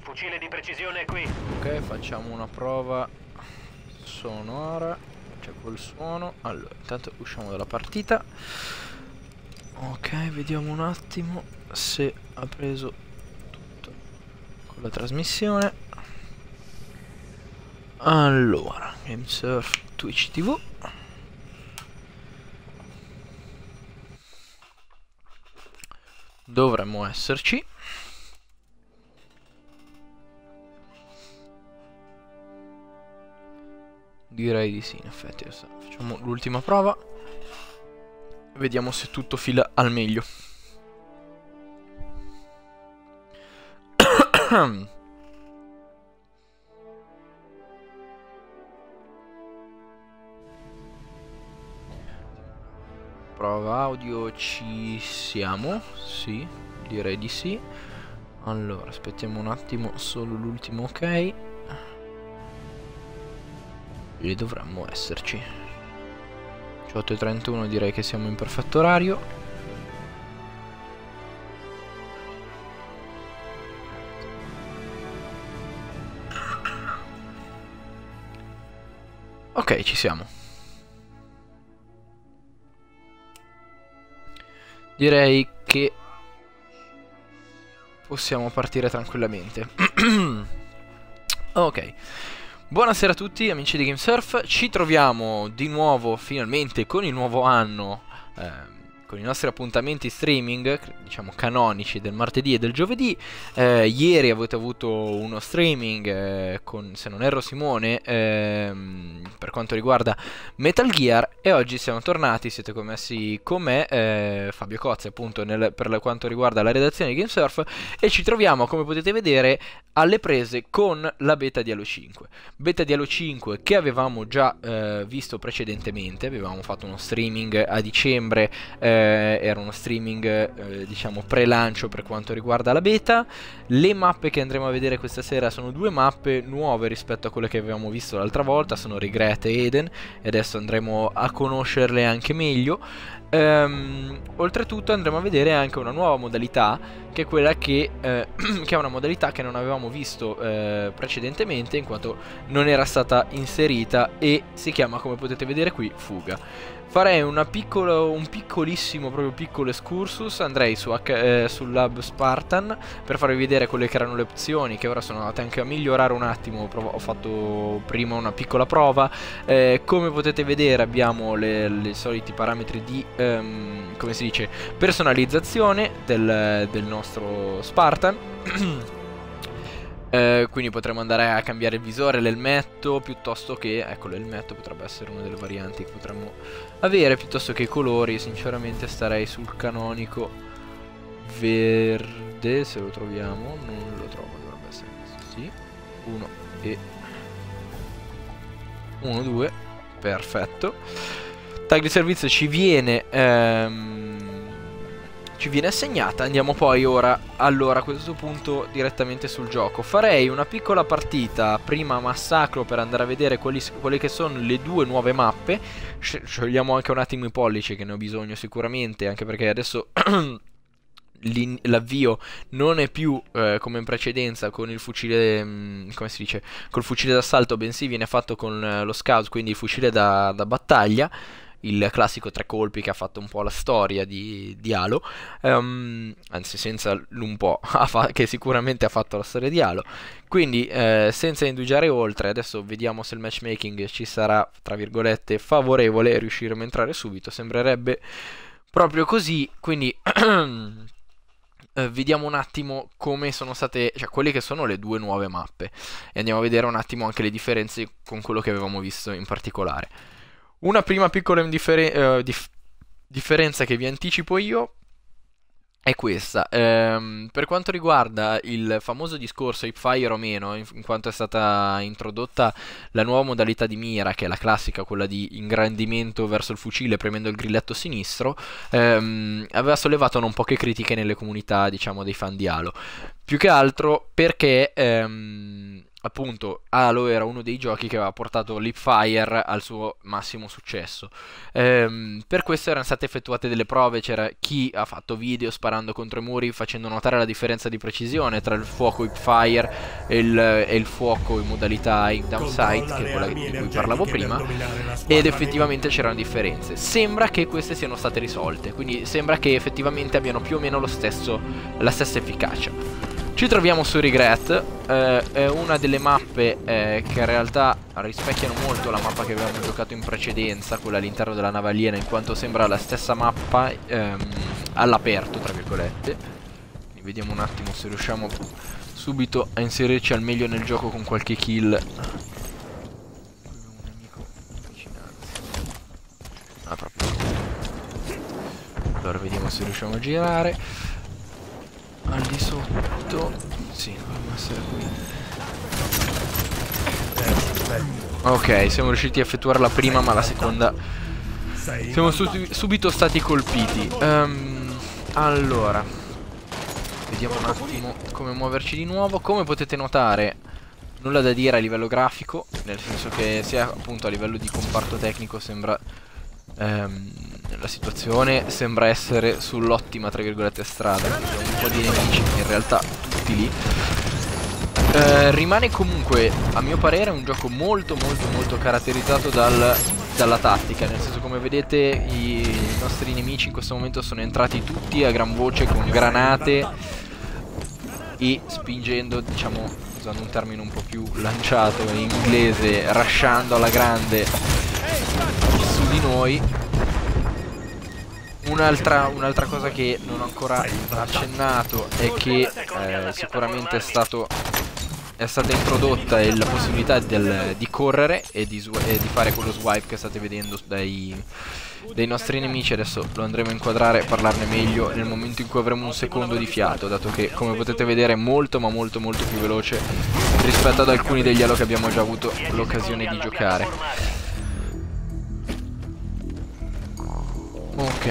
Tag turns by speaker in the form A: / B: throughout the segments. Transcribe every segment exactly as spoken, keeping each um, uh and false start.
A: Fucile di precisione è qui.
B: Ok, facciamo una prova sonora. C'è quel suono. Allora, intanto usciamo dalla partita. Ok, vediamo un attimo se ha preso tutto con la trasmissione. Allora, GameSurf Twitch T V. Dovremmo esserci. Direi di sì, in effetti. Facciamo l'ultima prova. Vediamo se tutto fila al meglio. Prova audio, ci siamo? Sì, direi di sì. Allora, aspettiamo un attimo, solo l'ultimo ok. E dovremmo esserci. diciotto e trentuno, direi che siamo in perfetto orario. Ok, ci siamo. Direi che possiamo partire tranquillamente. Ok. Buonasera a tutti amici di GameSurf, ci troviamo di nuovo finalmente con il nuovo anno, eh, con i nostri appuntamenti streaming, diciamo canonici, del martedì e del giovedì. Eh, ieri avete avuto uno streaming eh, con, se non erro, Simone, ehm, per quanto riguarda Metal Gear, e oggi siamo tornati, siete commessi con me, eh, Fabio Cozzi appunto, nel, per quanto riguarda la redazione di GameSurf, e ci troviamo, come potete vedere, alle prese con la beta di Halo cinque. Beta di Halo cinque che avevamo già eh, visto precedentemente, avevamo fatto uno streaming a dicembre, eh, era uno streaming eh, diciamo pre-lancio per quanto riguarda la beta. Le mappe che andremo a vedere questa sera sono due mappe nuove rispetto a quelle che avevamo visto l'altra volta, sono Regret e Eden, e adesso andremo a conoscerle anche meglio. Ehm, oltretutto andremo a vedere anche una nuova modalità, che è quella che, eh, che è una modalità che non avevamo visto eh, precedentemente, in quanto non era stata inserita, e si chiama, come potete vedere qui, fuga. Farei una piccola, un piccolissimo, proprio piccolo excursus, andrei su H, eh, sul Lab Spartan per farvi vedere quelle che erano le opzioni, che ora sono andate anche a migliorare un attimo. Ho fatto prima una piccola prova. Eh, come potete vedere abbiamo le, le soliti parametri di, um, come si dice, personalizzazione del, del nostro Spartan. Eh, quindi potremo andare a cambiare il visore, l'elmetto, piuttosto che, ecco, l'elmetto potrebbe essere una delle varianti che potremmo avere, piuttosto che i colori. Sinceramente starei sul canonico verde, se lo troviamo. Non lo trovo, dovrebbe essere questo, sì. Uno e uno, due, perfetto. Tag di servizio ci viene ehm, ci viene assegnata. Andiamo poi ora, allora a questo punto, direttamente sul gioco. Farei una piccola partita prima massacro per andare a vedere quelli, quelle che sono le due nuove mappe. Sciogliamo anche un attimo i pollici, che ne ho bisogno sicuramente, anche perché adesso l'avvio non è più eh, come in precedenza con il fucile, mh, come si dice, col fucile d'assalto, bensì viene fatto con eh, lo scout, quindi il fucile da, da battaglia, il classico tre colpi che ha fatto un po' la storia di, di Halo, um, anzi senza l'un po', che sicuramente ha fatto la storia di Halo. Quindi eh, senza indugiare oltre, adesso vediamo se il matchmaking ci sarà, tra virgolette, favorevole e riusciremo a entrare subito. Sembrerebbe proprio così, quindi eh, vediamo un attimo come sono state, cioè quelle che sono le due nuove mappe, e andiamo a vedere un attimo anche le differenze con quello che avevamo visto in particolare. Una prima piccola uh, dif differenza che vi anticipo io è questa. Ehm, per quanto riguarda il famoso discorso hipfire o meno, in, in quanto è stata introdotta la nuova modalità di mira, che è la classica, quella di ingrandimento verso il fucile premendo il grilletto sinistro, ehm, aveva sollevato non poche critiche nelle comunità, diciamo, dei fan di Halo. Più che altro perché ehm, appunto Halo era uno dei giochi che aveva portato l'Hipfire al suo massimo successo. Ehm, per questo erano state effettuate delle prove, c'era chi ha fatto video sparando contro i muri facendo notare la differenza di precisione tra il fuoco Hipfire e il, e il fuoco in modalità in downsight, che è quella di cui parlavo prima, ed effettivamente c'erano differenze. Sembra che queste siano state risolte, quindi sembra che effettivamente abbiano più o meno lo stesso, la stessa efficacia. Ci troviamo su Regret, eh, è una delle mappe eh, che in realtà rispecchiano molto la mappa che avevamo giocato in precedenza, quella all'interno della nave aliena, in quanto sembra la stessa mappa ehm, all'aperto, tra virgolette. Quindi vediamo un attimo se riusciamo subito a inserirci al meglio nel gioco con qualche kill. Un nemico vicinanza. Ah, proprio. Allora vediamo se riusciamo a girare. Al di sotto. Sì, dovremmo essere qui. Ok, siamo riusciti a effettuare la prima, ma la seconda siamo su subito stati colpiti. um, Allora vediamo un attimo come muoverci di nuovo. Come potete notare, nulla da dire a livello grafico, nel senso che sia appunto a livello di comparto tecnico sembra ehm, la situazione sembra essere sull'ottima, tra virgolette, strada. Quindi un po' di nemici in realtà tutti lì. Eh, rimane comunque, a mio parere, un gioco molto molto molto caratterizzato dal, dalla tattica. Nel senso, come vedete, i, i nostri nemici in questo momento sono entrati tutti a gran voce con granate e spingendo, diciamo, usando un termine un po' più lanciato in inglese, rushando alla grande su di noi. Un'altra un'altra cosa che non ho ancora accennato è che eh, sicuramente è stato è stata introdotta la possibilità del, di correre e di, e di fare quello swipe che state vedendo dai, dai nostri nemici. Adesso lo andremo a inquadrare e parlarne meglio nel momento in cui avremo un secondo di fiato, dato che, come potete vedere, è molto ma molto molto più veloce rispetto ad alcuni degli Halo che abbiamo già avuto l'occasione di giocare. Ok.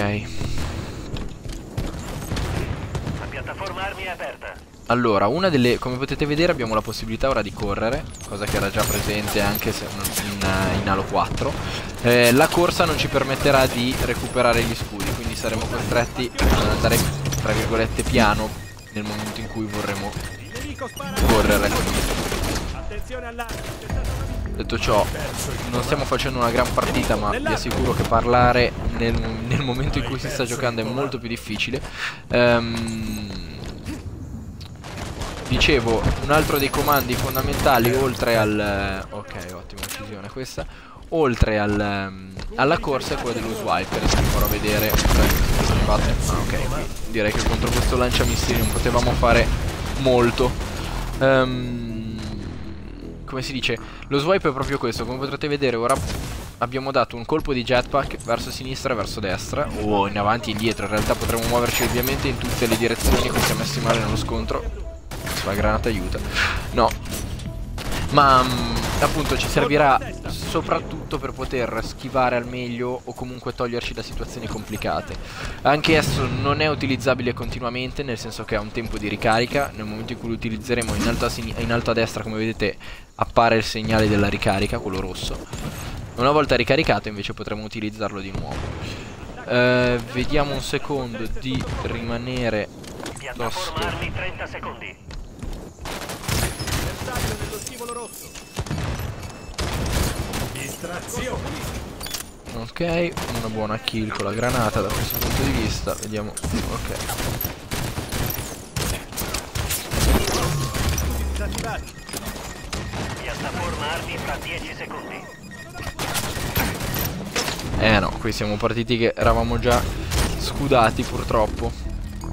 A: La piattaforma armi è aperta.
B: Allora, una delle, come potete vedere, abbiamo la possibilità ora di correre, cosa che era già presente anche se in, in Halo quattro. Eh, la corsa non ci permetterà di recuperare gli scudi, quindi saremo costretti ad andare, tra virgolette, piano nel momento in cui vorremmo correre.
A: Attenzione all'arma.
B: Detto ciò, non stiamo facendo una gran partita, ma vi assicuro che parlare nel, nel momento in cui si sta giocando è molto più difficile. um, Dicevo, un altro dei comandi fondamentali, oltre al... ok, ottima decisione questa. Oltre al, alla corsa è quello dello swipe. Adesso vi farò vedere. Ah, ok, qui direi che contro questo lanciamissili non potevamo fare molto. um, Come si dice, lo swipe è proprio questo. Come potrete vedere ora abbiamo dato un colpo di jetpack verso sinistra e verso destra, o in avanti e indietro. In realtà potremo muoverci ovviamente in tutte le direzioni, come siamo messi male nello scontro. La granata aiuta. No, ma mh, appunto ci servirà soprattutto per poter schivare al meglio o comunque toglierci da situazioni complicate. Anche esso non è utilizzabile continuamente, nel senso che ha un tempo di ricarica. Nel momento in cui lo utilizzeremo in alto a, in alto a destra, come vedete, appare il segnale della ricarica, quello rosso. Una volta ricaricato invece potremo utilizzarlo di nuovo. eh, Vediamo un secondo di rimanere piuttosto...
A: trenta secondi.
B: Ok, una buona kill con la granata da questo punto di vista. Vediamo. Ok.
A: Piattaforma armi fra dieci secondi.
B: Eh no, qui siamo partiti che eravamo già scudati purtroppo.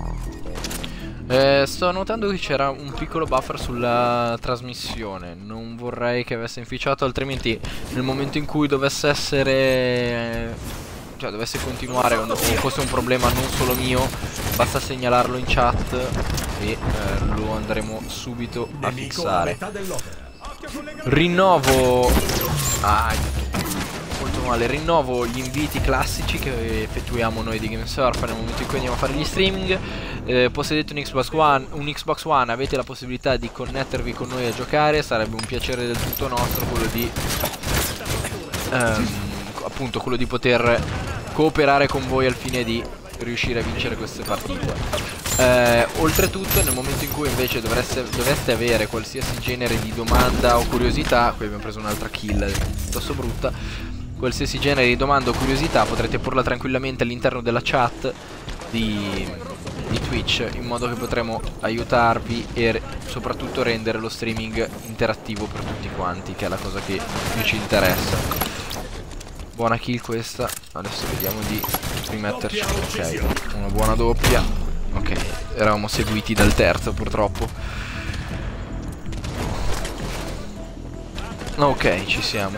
B: Eh, sto notando che c'era un piccolo buffer sulla trasmissione. Non vorrei che avesse inficiato, altrimenti nel momento in cui dovesse essere, cioè dovesse continuare o, o fosse un problema non solo mio, basta segnalarlo in chat e eh, lo andremo subito a fissare. Rinnovo. Ah, molto molto male. Rinnovo gli inviti classici che effettuiamo noi di GameSurf nel momento in cui andiamo a fare gli streaming. Eh, possedete un Xbox One, un Xbox One, avete la possibilità di connettervi con noi a giocare. Sarebbe un piacere del tutto nostro quello di ehm, appunto quello di poter cooperare con voi al fine di riuscire a vincere queste partite. Eh, oltretutto, nel momento in cui invece dovreste, doveste avere qualsiasi genere di domanda o curiosità, qui abbiamo preso un'altra kill piuttosto brutta, qualsiasi genere di domanda o curiosità potrete porla tranquillamente all'interno della chat di, di Twitch, in modo che potremo aiutarvi e soprattutto rendere lo streaming interattivo per tutti quanti, che è la cosa che più ci interessa. Buona kill questa. Adesso vediamo di rimetterci. Ok, una buona doppia. Ok, eravamo seguiti dal terzo purtroppo. Ok, ci siamo.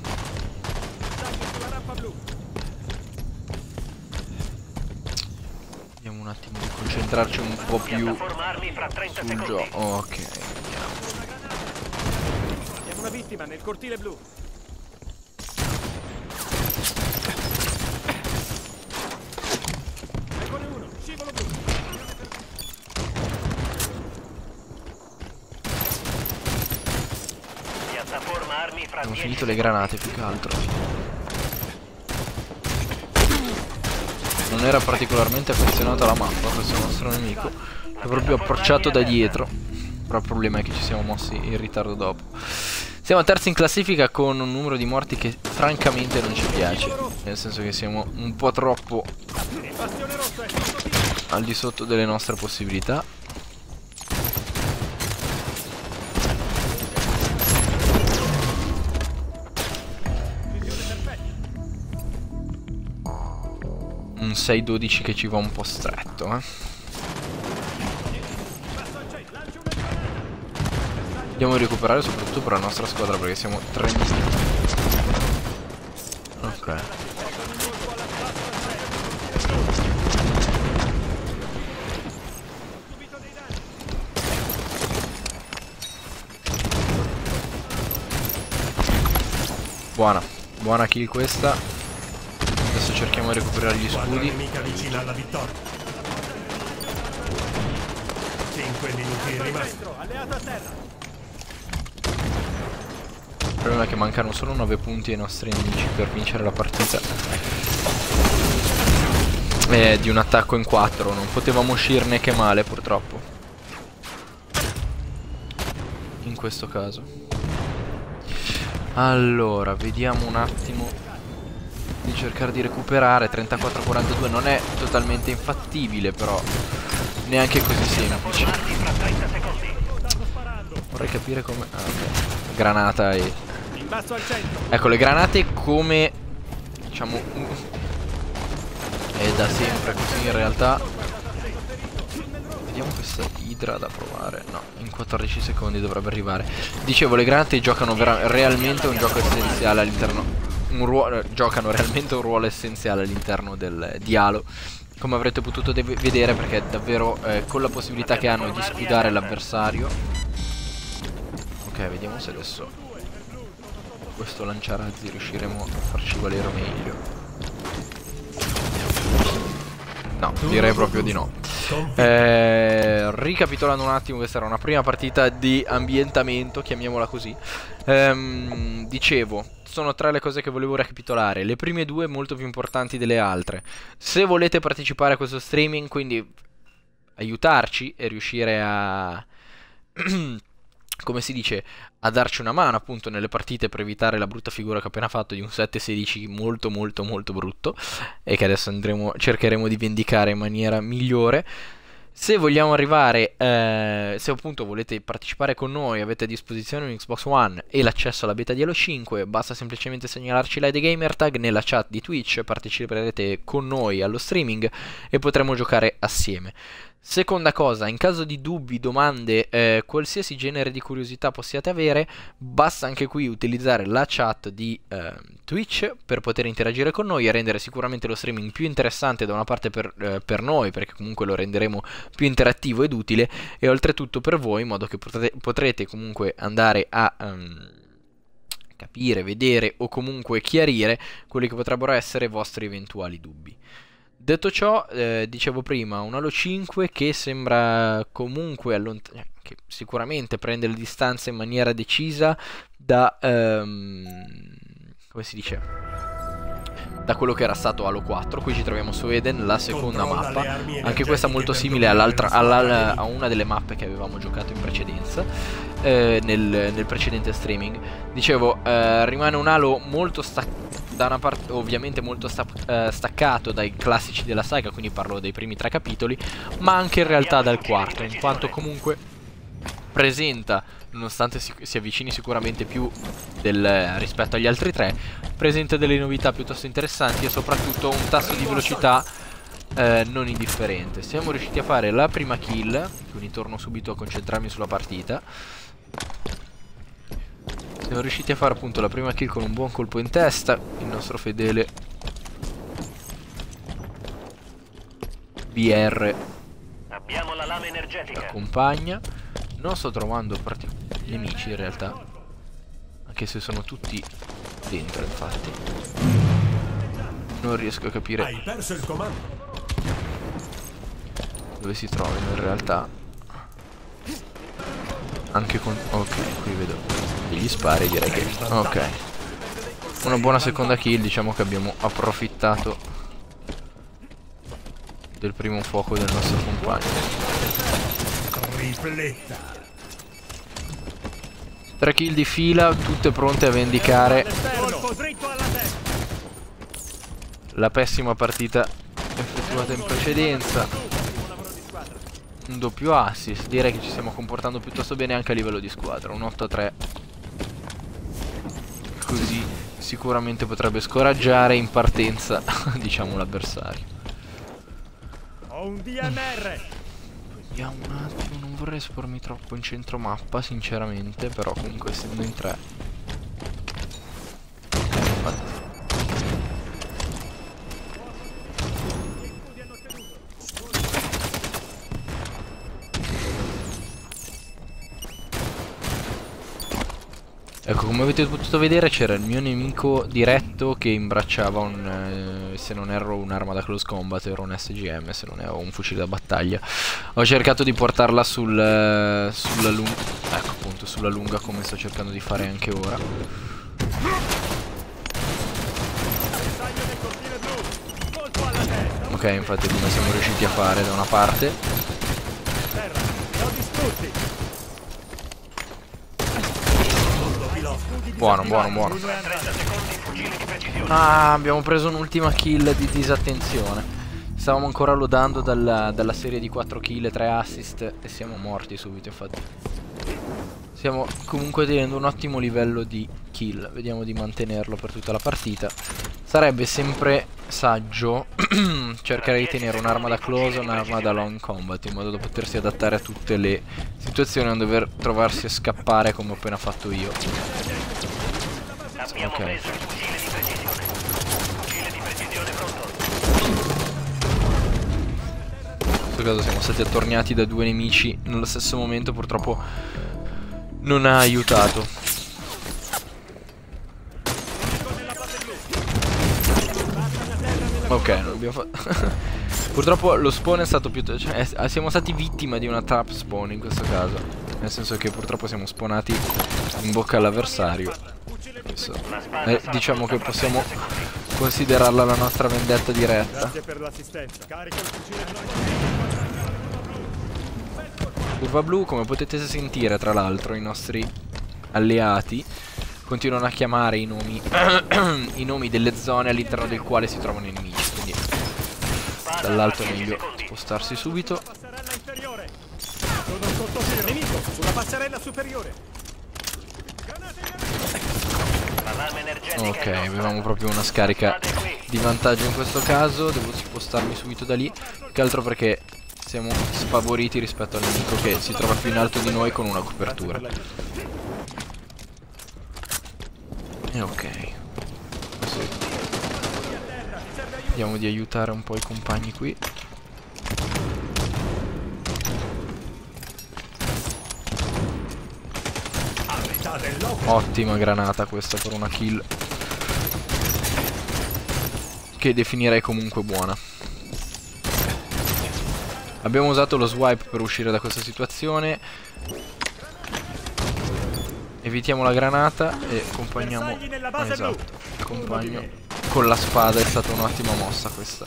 B: Vediamo un attimo di concentrarci un po' più sul gioco. Ok, andiamo.
A: Abbiamo una vittima nel cortile blu. Eccone uno, scivolo blu. Piattaforma armi fra
B: Abbiamo finito le granate più che altro. Non era particolarmente affezionato alla mappa questo nostro nemico. È proprio approcciato da dietro. Però il problema è che ci siamo mossi in ritardo dopo. Siamo terzi in classifica con un numero di morti che francamente non ci piace. Nel senso che siamo un po' troppo al di sotto delle nostre possibilità. Un sei dodici che ci va un po' stretto, eh. Andiamo a recuperare soprattutto per la nostra squadra, perché siamo tre. Ok. Buona, buona kill questa. Adesso cerchiamo di recuperare gli scudi.
C: Nemica vicina alla vittoria. cinque minuti rimasti.
A: Alleato a terra.
B: Il problema è che mancano solo nove punti ai nostri nemici per vincere la partita. E di un attacco in quattro non potevamo uscirne che male, purtroppo. In questo caso. Allora, vediamo un attimo di cercare di recuperare. Trentaquattro a quarantadue non è totalmente infattibile, però neanche così semplice. Vorrei capire come... Ah, ok. Granata e... Ecco, le granate come... diciamo... è da sempre così in realtà. Vediamo questa idra da provare. No, in quattordici secondi dovrebbe arrivare. Dicevo, le granate giocano realmente un gioco essenziale all'interno... un ruolo... giocano realmente un ruolo essenziale all'interno del Dialo, come avrete potuto vedere, perché davvero eh, con la possibilità che hanno di scudare l'avversario. Ok, vediamo se adesso questo lanciarazzi riusciremo a farci valere meglio. No, direi proprio di no. Eh, ricapitolando un attimo, questa era una prima partita di ambientamento, chiamiamola così. ehm, Dicevo, sono tre le cose che volevo ricapitolare. Le prime due molto più importanti delle altre. Se volete partecipare a questo streaming, quindi aiutarci e riuscire a... come si dice, a darci una mano appunto nelle partite per evitare la brutta figura che ho appena fatto di un sette sedici molto molto molto brutto, e che adesso andremo, cercheremo di vendicare in maniera migliore. Se vogliamo arrivare, eh, se appunto volete partecipare con noi, avete a disposizione un Xbox One e l'accesso alla beta di Halo cinque, basta semplicemente segnalarci l'I D Gamertag nella chat di Twitch, parteciperete con noi allo streaming e potremo giocare assieme. Seconda cosa, in caso di dubbi, domande, eh, qualsiasi genere di curiosità possiate avere, basta anche qui utilizzare la chat di eh, Twitch per poter interagire con noi e rendere sicuramente lo streaming più interessante, da una parte per, eh, per noi, perché comunque lo renderemo più interattivo ed utile, e oltretutto per voi, in modo che potrete, potrete comunque andare a... Um, capire, vedere o comunque chiarire quelli che potrebbero essere i vostri eventuali dubbi. Detto ciò, eh, dicevo prima, un Halo cinque che sembra comunque allontanato, che sicuramente prende le distanze in maniera decisa da, um, come si dice, da quello che era stato Halo quattro. Qui ci troviamo su Eden, la seconda mappa, anche questa molto simile all'altra, alla, a una delle mappe che avevamo giocato in precedenza, eh, nel, nel precedente streaming. Dicevo, eh, rimane un Halo molto staccato, da una parte ovviamente molto sta uh, staccato dai classici della saga, quindi parlo dei primi tre capitoli, ma anche in realtà dal quarto, in quanto comunque presenta, nonostante si, si avvicini sicuramente più del, rispetto agli altri tre, presenta delle novità piuttosto interessanti e soprattutto un tasso di velocità eh, non indifferente. Siamo riusciti a fare la prima kill, quindi torno subito a concentrarmi sulla partita. Siamo riusciti a fare appunto la prima kill con un buon colpo in testa. Il nostro fedele B R
A: Abbiamo la lama energetica.
B: accompagna. Non sto trovando nemici in realtà, anche se sono tutti dentro, infatti. Non riesco a capire
C: Hai perso il comando.
B: dove si trovino in realtà. Anche con... ok, qui vedo degli spari, direi che... ok. Una buona seconda kill, diciamo che abbiamo approfittato del primo fuoco del nostro compagno.
C: Tripletta.
B: Tre kill di fila, tutte pronte a vendicare
A: Colpo dritto alla testa.
B: la pessima partita effettuata in precedenza. Un doppio assist, direi che ci stiamo comportando piuttosto bene anche a livello di squadra. Un otto a tre, così sicuramente potrebbe scoraggiare in partenza diciamo l'avversario.
A: Ho un D M R.
B: Vediamo un attimo, non vorrei espormi troppo in centro mappa sinceramente, però comunque essendo in tre, infatti. Ecco, come avete potuto vedere c'era il mio nemico diretto che imbracciava un, eh, se non erro, un'arma da close combat, era un S G M, se non erro un fucile da battaglia. Ho cercato di portarla sul, eh, sulla lunga, ecco appunto, sulla lunga, come sto cercando di fare anche ora. Ok, infatti come siamo riusciti a fare da una parte.
A: Terra. L'ho distrutti.
B: Buono, buono, buono. Ah, abbiamo preso un'ultima kill di disattenzione. Stavamo ancora lodando dalla, dalla serie di quattro kill e tre assist e siamo morti subito, infatti. Stiamo comunque tenendo un ottimo livello di kill. Vediamo di mantenerlo per tutta la partita. Sarebbe sempre saggio cercare di tenere un'arma da close e un'arma da long combat, in modo da potersi adattare a tutte le situazioni, non dover trovarsi a scappare come ho appena fatto io. Ok. In questo caso siamo stati attorniati da due nemici nello stesso momento, purtroppo non ha aiutato. Ok, non abbiamo fatto. Purtroppo lo spawn è stato piuttosto, cioè, è, siamo stati vittima di una trap spawn in questo caso. Nel senso che purtroppo siamo spawnati in bocca all'avversario. Eh, diciamo che possiamo considerarla la nostra vendetta diretta.
A: Grazie per l'assistenza. Carico il fucile.
B: Curva blu, come potete sentire, tra l'altro i nostri alleati continuano a chiamare i nomi i nomi delle zone all'interno del quale si trovano i nemici, quindi dall'alto è meglio spostarsi subito.
A: Passerella inferiore. Sono sotto tiro. Nemico sulla passerella superiore.
B: Ok, avevamo proprio una scarica di vantaggio in questo caso. Devo spostarmi subito da lì, che altro perché siamo sfavoriti rispetto al nemico che si trova più in alto di noi con una copertura. E ok, così. Vediamo di aiutare un po' i compagni qui.
C: Fate l'opera.
B: Ottima granata questa per una kill, che definirei comunque buona. Abbiamo usato lo swipe per uscire da questa situazione. Evitiamo la granata e accompagniamo. Ah, esatto, accompagno con la spada. È stata un'ottima mossa questa.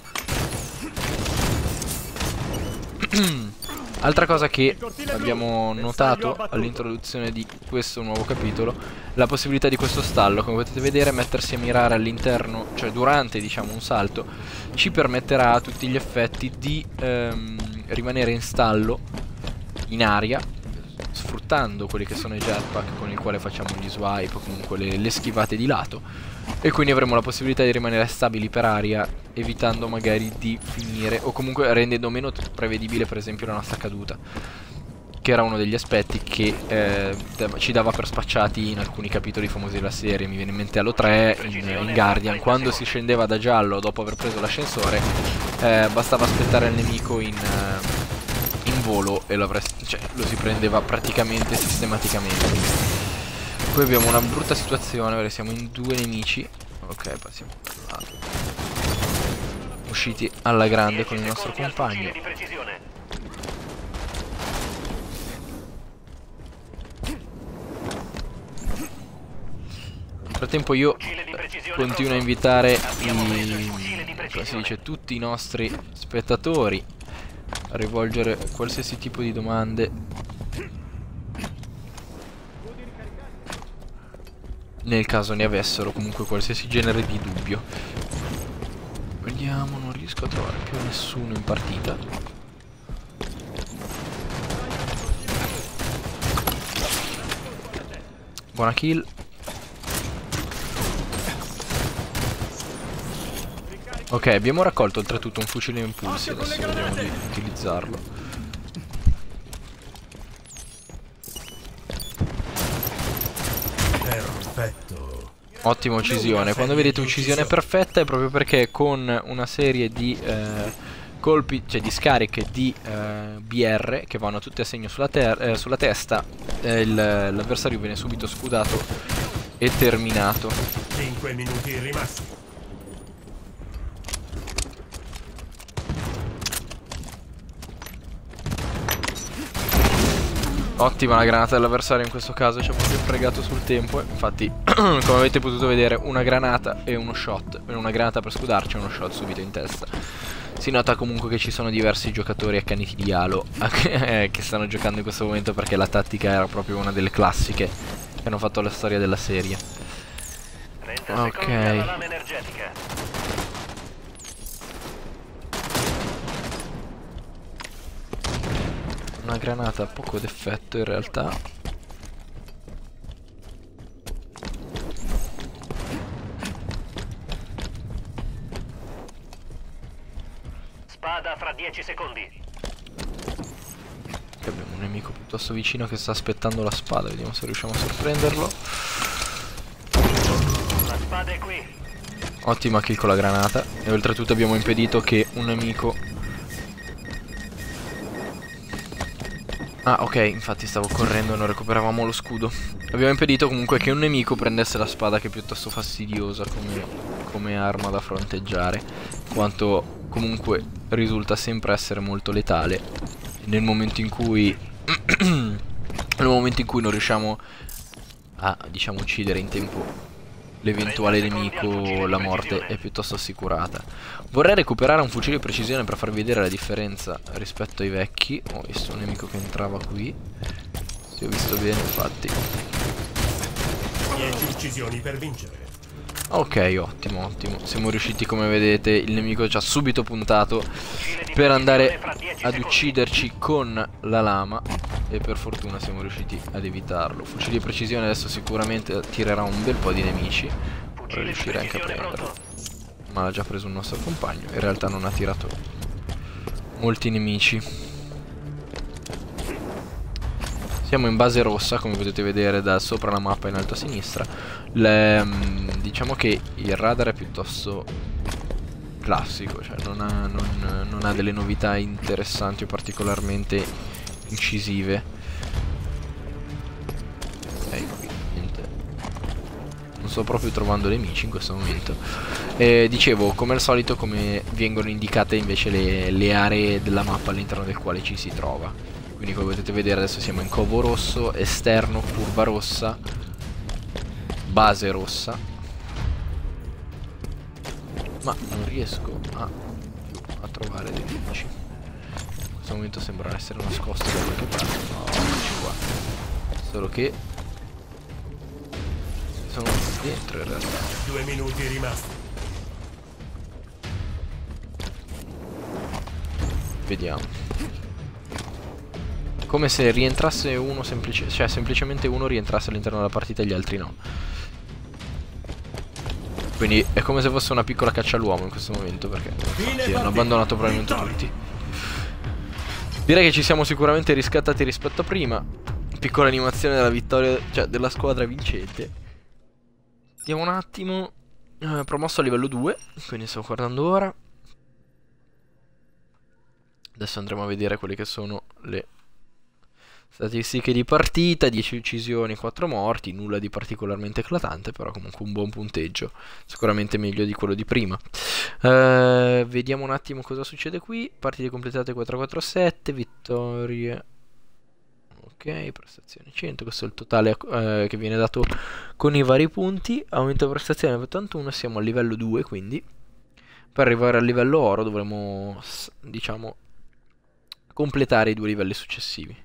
B: Altra cosa che abbiamo notato all'introduzione di questo nuovo capitolo, la possibilità di questo stallo. Come potete vedere, mettersi a mirare all'interno, cioè durante diciamo un salto, ci permetterà a tutti gli effetti di ehm, rimanere in stallo in aria, sfruttando quelli che sono i jetpack con il quale facciamo gli swipe o comunque le, le schivate di lato. E quindi avremo la possibilità di rimanere stabili per aria, evitando magari di finire, o comunque rendendo meno prevedibile per esempio la nostra caduta, che era uno degli aspetti che eh, ci dava per spacciati in alcuni capitoli famosi della serie. Mi viene in mente Halo tre, in, in Guardian, quando si scendeva da giallo dopo aver preso l'ascensore, eh, bastava aspettare il nemico in, uh, in volo e lo, cioè, lo si prendeva praticamente sistematicamente. Qui abbiamo una brutta situazione perché siamo in due nemici. Ok, passiamo là. Usciti alla grande con il nostro compagno. Nel frattempo io continuo a invitare i, come si dice, tutti i nostri spettatori a rivolgere qualsiasi tipo di domande nel caso ne avessero, comunque qualsiasi genere di dubbio. Vediamo, non riesco a trovare più nessuno in partita. Buona kill. Ok, abbiamo raccolto oltretutto un fucile a impulsi. Adesso vediamo di utilizzarlo.
C: Perfetto.
B: Ottima uccisione. Quando vedete uccisione perfetta è proprio perché con una serie di eh, colpi, cioè di scariche di eh, B R che vanno tutte a segno sulla, eh, sulla testa, eh, l'avversario viene subito scudato e terminato.
C: cinque minuti rimasti.
B: Ottima la granata dell'avversario in questo caso, ci ha proprio fregato sul tempo. Infatti, come avete potuto vedere, una granata e uno shot. Una granata per scudarci e uno shot subito in testa. Si nota comunque che ci sono diversi giocatori accaniti di Halo che stanno giocando in questo momento, perché la tattica era proprio una delle classiche che hanno fatto la storia della serie. Ok. Una granata a poco d'effetto in realtà.
D: Spada fra dieci secondi.
B: Qui abbiamo un nemico piuttosto vicino che sta aspettando la spada. Vediamo se riusciamo a sorprenderlo.
D: La spada è qui.
B: Ottima kill con la granata. E oltretutto abbiamo impedito che un nemico... Ah, ok, infatti stavo correndo e non recuperavamo lo scudo. Abbiamo impedito comunque che un nemico prendesse la spada, che è piuttosto fastidiosa come, come arma da fronteggiare, quanto comunque risulta sempre essere molto letale. Nel momento in cui nel momento in cui non riusciamo a, diciamo, uccidere in tempo l'eventuale nemico, la morte è piuttosto assicurata. Vorrei recuperare un fucile di precisione per farvi vedere la differenza rispetto ai vecchi. Ho visto un nemico che entrava qui. Se ho visto bene, infatti.
C: dieci uccisioni per vincere.
B: Ok, ottimo, ottimo. Siamo riusciti, come vedete, il nemico ci ha subito puntato per andare ad ucciderci con la lama, e per fortuna siamo riusciti ad evitarlo. Fucile di precisione adesso sicuramente tirerà un bel po' di nemici. Vorrei riuscire anche a prenderlo, ma l'ha già preso un nostro compagno. In realtà non ha tirato molti nemici. Siamo in base rossa, come potete vedere da sopra la mappa in alto a sinistra. Le, diciamo che il radar è piuttosto classico, cioè non ha, non, non ha delle novità interessanti o particolarmente incisive. Ecco qui, sto proprio trovando nemici in questo momento. Eh, dicevo, come al solito, come vengono indicate invece le, le aree della mappa all'interno del quale ci si trova. Quindi come potete vedere adesso siamo in covo rosso, esterno, curva rossa, base rossa. Ma non riesco a, a trovare dei nemici. In questo momento sembrano essere nascosti da qualche parte. No, eccoci qua. Solo che sono dentro in realtà.
C: Due minuti rimasti.
B: Vediamo. Come se rientrasse uno semplice, cioè semplicemente uno rientrasse all'interno della partita e gli altri no. Quindi è come se fosse una piccola caccia all'uomo in questo momento, perché infatti hanno abbandonato probabilmente tutti. Direi che ci siamo sicuramente riscattati rispetto a prima. Piccola animazione della vittoria, cioè della squadra vincente. Vediamo un attimo. eh, Promosso a livello due, quindi sto guardando ora. Adesso andremo a vedere quelle che sono le statistiche di partita. dieci uccisioni, quattro morti. Nulla di particolarmente eclatante, però comunque un buon punteggio. Sicuramente meglio di quello di prima. uh, Vediamo un attimo cosa succede qui. Partite completate quattro quattro sette. Vittorie. Ok, prestazioni cento. Questo è il totale uh, che viene dato con i vari punti. Aumento prestazione ottantuno. Siamo a livello due, quindi per arrivare al livello oro dovremo, diciamo, completare i due livelli successivi.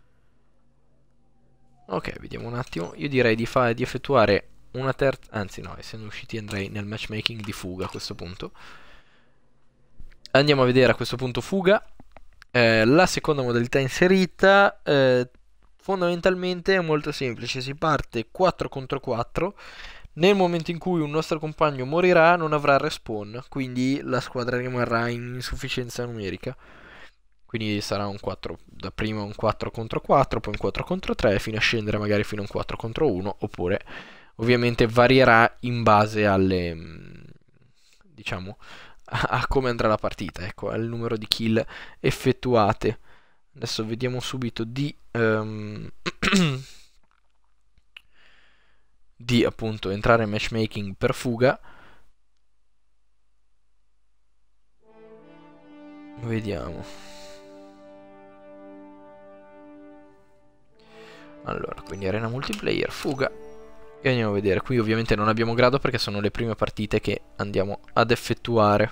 B: Ok, vediamo un attimo. Io direi di, fa di effettuare una terza... Anzi no, essendo usciti andrei nel matchmaking di fuga a questo punto. Andiamo a vedere a questo punto fuga. Eh, la seconda modalità inserita eh, fondamentalmente è molto semplice. Si parte quattro contro quattro. Nel momento in cui un nostro compagno morirà non avrà respawn, quindi la squadra rimarrà in insufficienza numerica. Quindi sarà un quattro, da prima un quattro contro quattro, poi un quattro contro tre, fino a scendere magari fino a un quattro contro uno, oppure ovviamente varierà in base alle, diciamo, a, a come andrà la partita, ecco, al numero di kill effettuate. Adesso vediamo subito di um, di appunto entrare in matchmaking per fuga. Vediamo. Allora, quindi arena multiplayer, fuga. E andiamo a vedere. Qui ovviamente non abbiamo grado perché sono le prime partite che andiamo ad effettuare.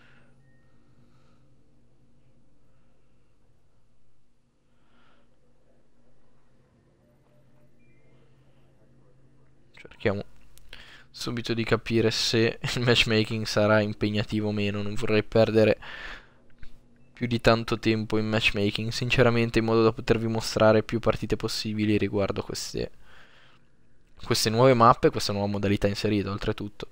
B: Cerchiamo subito di capire se il matchmaking sarà impegnativo o meno. Non vorrei perdere più di tanto tempo in matchmaking, sinceramente, in modo da potervi mostrare più partite possibili riguardo queste queste nuove mappe, questa nuova modalità inserita oltretutto.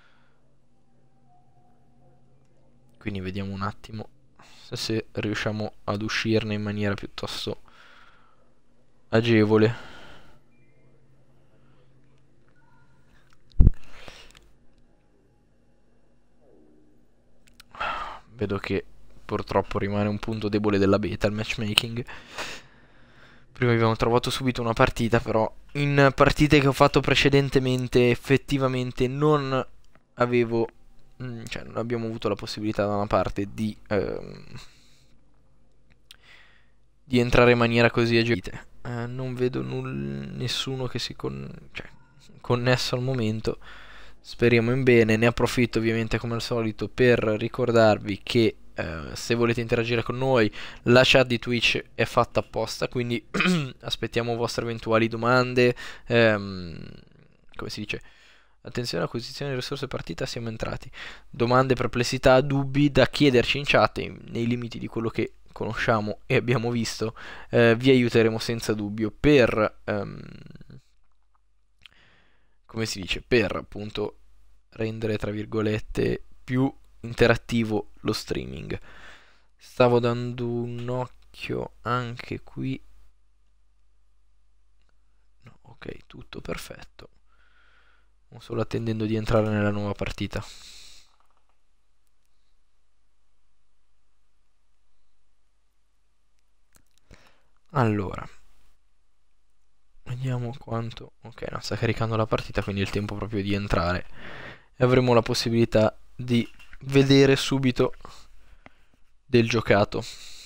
B: Quindi vediamo un attimo se, se riusciamo ad uscirne in maniera piuttosto agevole. Vedo che purtroppo rimane un punto debole della beta, il matchmaking. Prima abbiamo trovato subito una partita, però in partite che ho fatto precedentemente effettivamente non avevo, mh, cioè non abbiamo avuto la possibilità da una parte di ehm, di entrare in maniera così agile. Eh, non vedo nessuno che si con cioè, connesso al momento. Speriamo in bene. Ne approfitto ovviamente come al solito per ricordarvi che Uh, se volete interagire con noi, la chat di Twitch è fatta apposta, quindi aspettiamo vostre eventuali domande. Um, come si dice? Attenzione, acquisizione di risorse partita, siamo entrati. Domande, perplessità, dubbi da chiederci in chat, nei limiti di quello che conosciamo e abbiamo visto. Uh, vi aiuteremo senza dubbio per, um, come si dice, per appunto rendere, tra virgolette, più interattivo lo streaming. Stavo dando un occhio anche qui. No, ok, tutto perfetto. Sto solo attendendo di entrare nella nuova partita. Allora, Vediamo quanto... Ok, no, sta caricando la partita, quindi è il tempo proprio di entrare. E avremo la possibilità di vedere subito del giocato.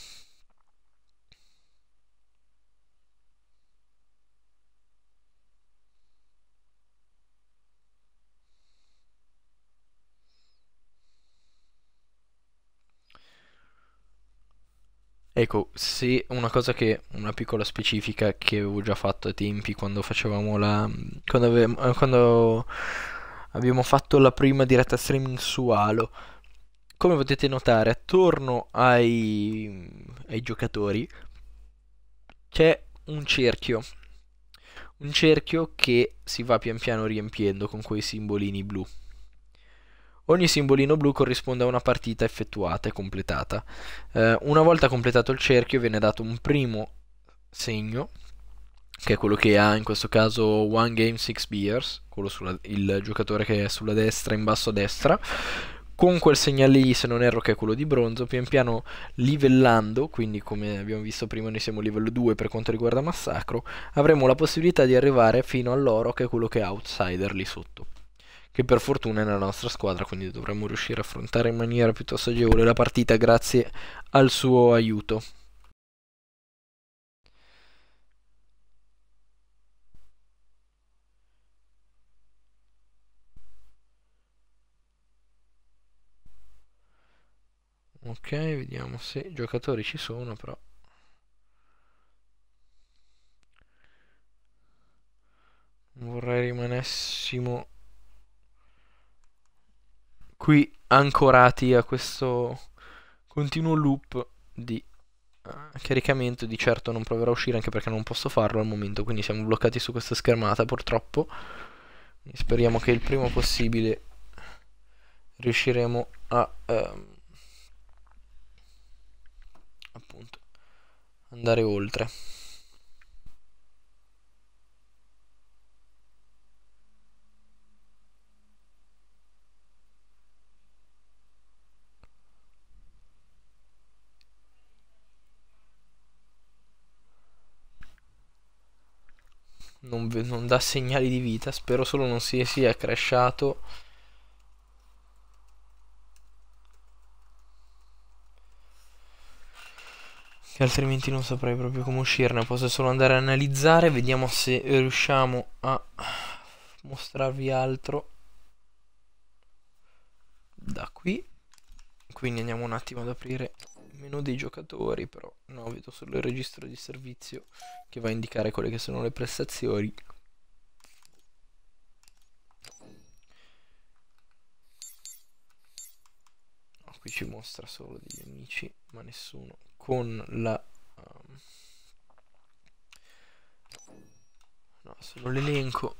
B: Ecco, sì, una cosa che, una piccola specifica che avevo già fatto a tempi quando facevamo la, quando, avevamo- eh, quando abbiamo fatto la prima diretta streaming su Halo. Come potete notare, attorno ai, ai giocatori c'è un cerchio, un cerchio che si va pian piano riempiendo con quei simbolini blu. Ogni simbolino blu corrisponde a una partita effettuata e completata. Eh, una volta completato il cerchio viene dato un primo segno, che è quello che ha in questo caso One Game Six Beers, quello sulla, il giocatore che è sulla destra, in basso a destra. Con quel segnale lì, se non erro, che è quello di bronzo, pian piano livellando, quindi come abbiamo visto prima noi siamo livello due per quanto riguarda Massacro, avremo la possibilità di arrivare fino all'oro, che è quello che è Outsider lì sotto, che per fortuna è nella nostra squadra, quindi dovremmo riuscire a affrontare in maniera piuttosto agevole la partita grazie al suo aiuto. Ok, vediamo se i giocatori ci sono, però vorrei rimanessimo qui ancorati a questo continuo loop di uh, caricamento. Di certo non proverò a uscire, anche perché non posso farlo al momento, quindi siamo bloccati su questa schermata purtroppo. Quindi speriamo che il prima possibile riusciremo a um, appunto andare oltre. Non, non dà segnali di vita, spero solo non si sia crashato. Che altrimenti non saprei proprio come uscirne. Posso solo andare a analizzare. Vediamo se riusciamo a mostrarvi altro da qui. Quindi andiamo un attimo ad aprire il menu dei giocatori. Però no, vedo solo il registro di servizio che va a indicare quelle che sono le prestazioni. No, qui ci mostra solo degli amici, ma nessuno con la um, no, solo l'elenco.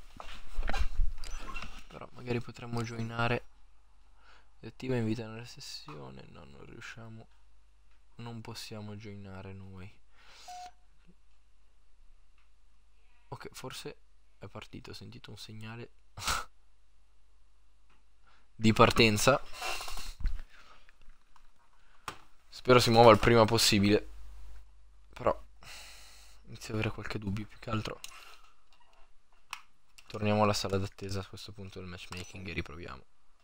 B: Però magari potremmo joinare. Attiva invita nella sessione. No, non riusciamo, non possiamo joinare noi. Ok, forse è partito, ho sentito un segnale di partenza. Spero si muova il prima possibile, però inizio ad avere qualche dubbio. Più che altro torniamo alla sala d'attesa a questo punto del matchmaking e riproviamo.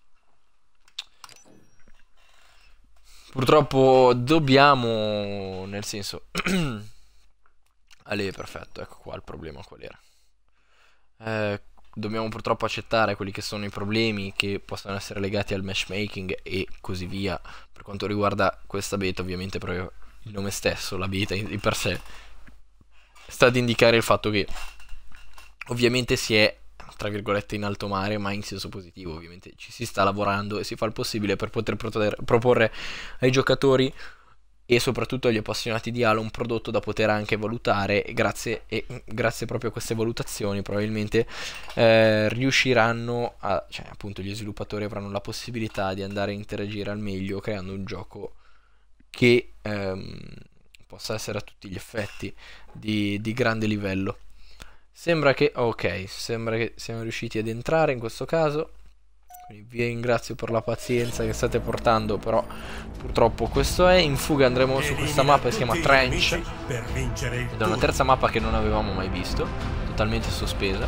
B: Purtroppo dobbiamo, nel senso Ale, perfetto, ecco qua il problema qual era. Eh, dobbiamo purtroppo accettare quelli che sono i problemi che possono essere legati al matchmaking e così via. Per quanto riguarda questa beta, ovviamente proprio il nome stesso, la beta di per sé, sta ad indicare il fatto che ovviamente si è, tra virgolette, in alto mare, ma in senso positivo. Ovviamente ci si sta lavorando e si fa il possibile per poter proporre ai giocatori e soprattutto agli appassionati di Halo un prodotto da poter anche valutare, e grazie, e grazie proprio a queste valutazioni probabilmente eh, riusciranno a, cioè appunto gli sviluppatori avranno la possibilità di andare a interagire al meglio creando un gioco che ehm, possa essere a tutti gli effetti di, di grande livello. Sembra che, ok, sembra che siamo riusciti ad entrare in questo caso. Quindi vi ringrazio per la pazienza che state portando, però purtroppo questo è. In fuga andremo su questa mappa che si chiama Trench, ed è una terza mappa che non avevamo mai visto, totalmente sospesa.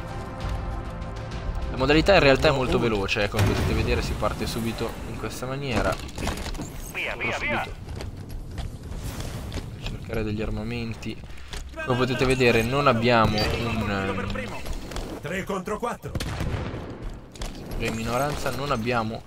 B: La modalità in realtà è molto veloce, eh, come potete vedere si parte subito in questa maniera.
D: Via, via, via.
B: Cercare degli armamenti. Come potete vedere non abbiamo un...
C: tre contro quattro.
B: in minoranza, non abbiamo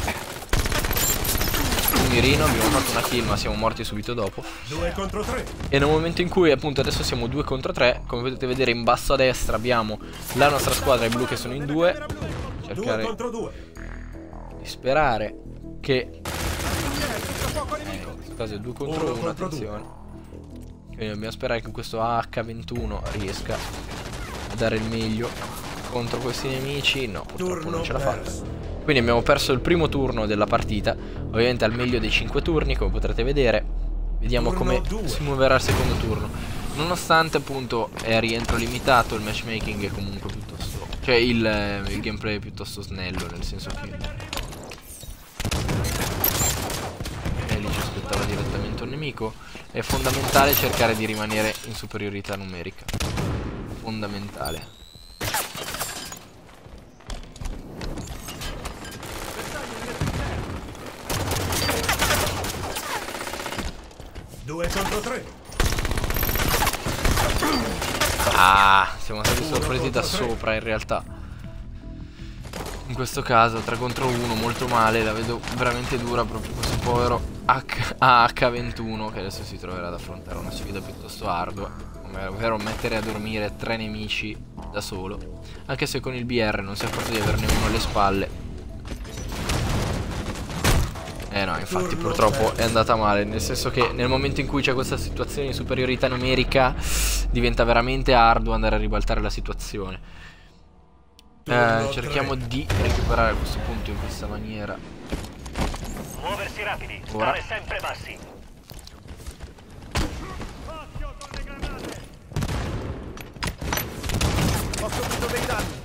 B: un mirino, abbiamo fatto una kill ma siamo morti subito dopo.
C: due contro tre.
B: E nel momento in cui appunto adesso siamo due contro tre, come potete vedere in basso a destra abbiamo la nostra squadra e i blu che sono in due. Cercare
C: due contro due.
B: di sperare che in questo caso è due contro uno, attenzione. Quindi dobbiamo sperare che questo A H ventuno riesca a dare il meglio contro questi nemici. No, purtroppo non ce l'ha fatta. Quindi abbiamo perso il primo turno della partita, ovviamente al meglio dei cinque turni, come potrete vedere. Vediamo come si muoverà il secondo turno. Nonostante appunto è a rientro limitato, il matchmaking è comunque piuttosto, cioè il, eh, il gameplay è piuttosto snello, nel senso che e lì ci aspettava direttamente un nemico. È fondamentale cercare di rimanere in superiorità numerica. Fondamentale.
C: due contro tre.
B: Ah, siamo stati sorpresi da sopra in realtà. In questo caso tre contro uno, molto male. La vedo veramente dura proprio questo povero A H ventuno, che adesso si troverà ad affrontare una sfida piuttosto ardua, ovvero mettere a dormire tre nemici da solo. Anche se con il B R non si è accorto di averne uno alle spalle. Eh no, infatti purtroppo è andata male, nel senso che nel momento in cui c'è questa situazione di superiorità numerica diventa veramente arduo andare a ribaltare la situazione. Eh, cerchiamo di recuperare a questo punto in questa maniera.
D: Muoversi rapidi,
B: Ora.
D: stare sempre bassi.
A: Ho subito dei danni.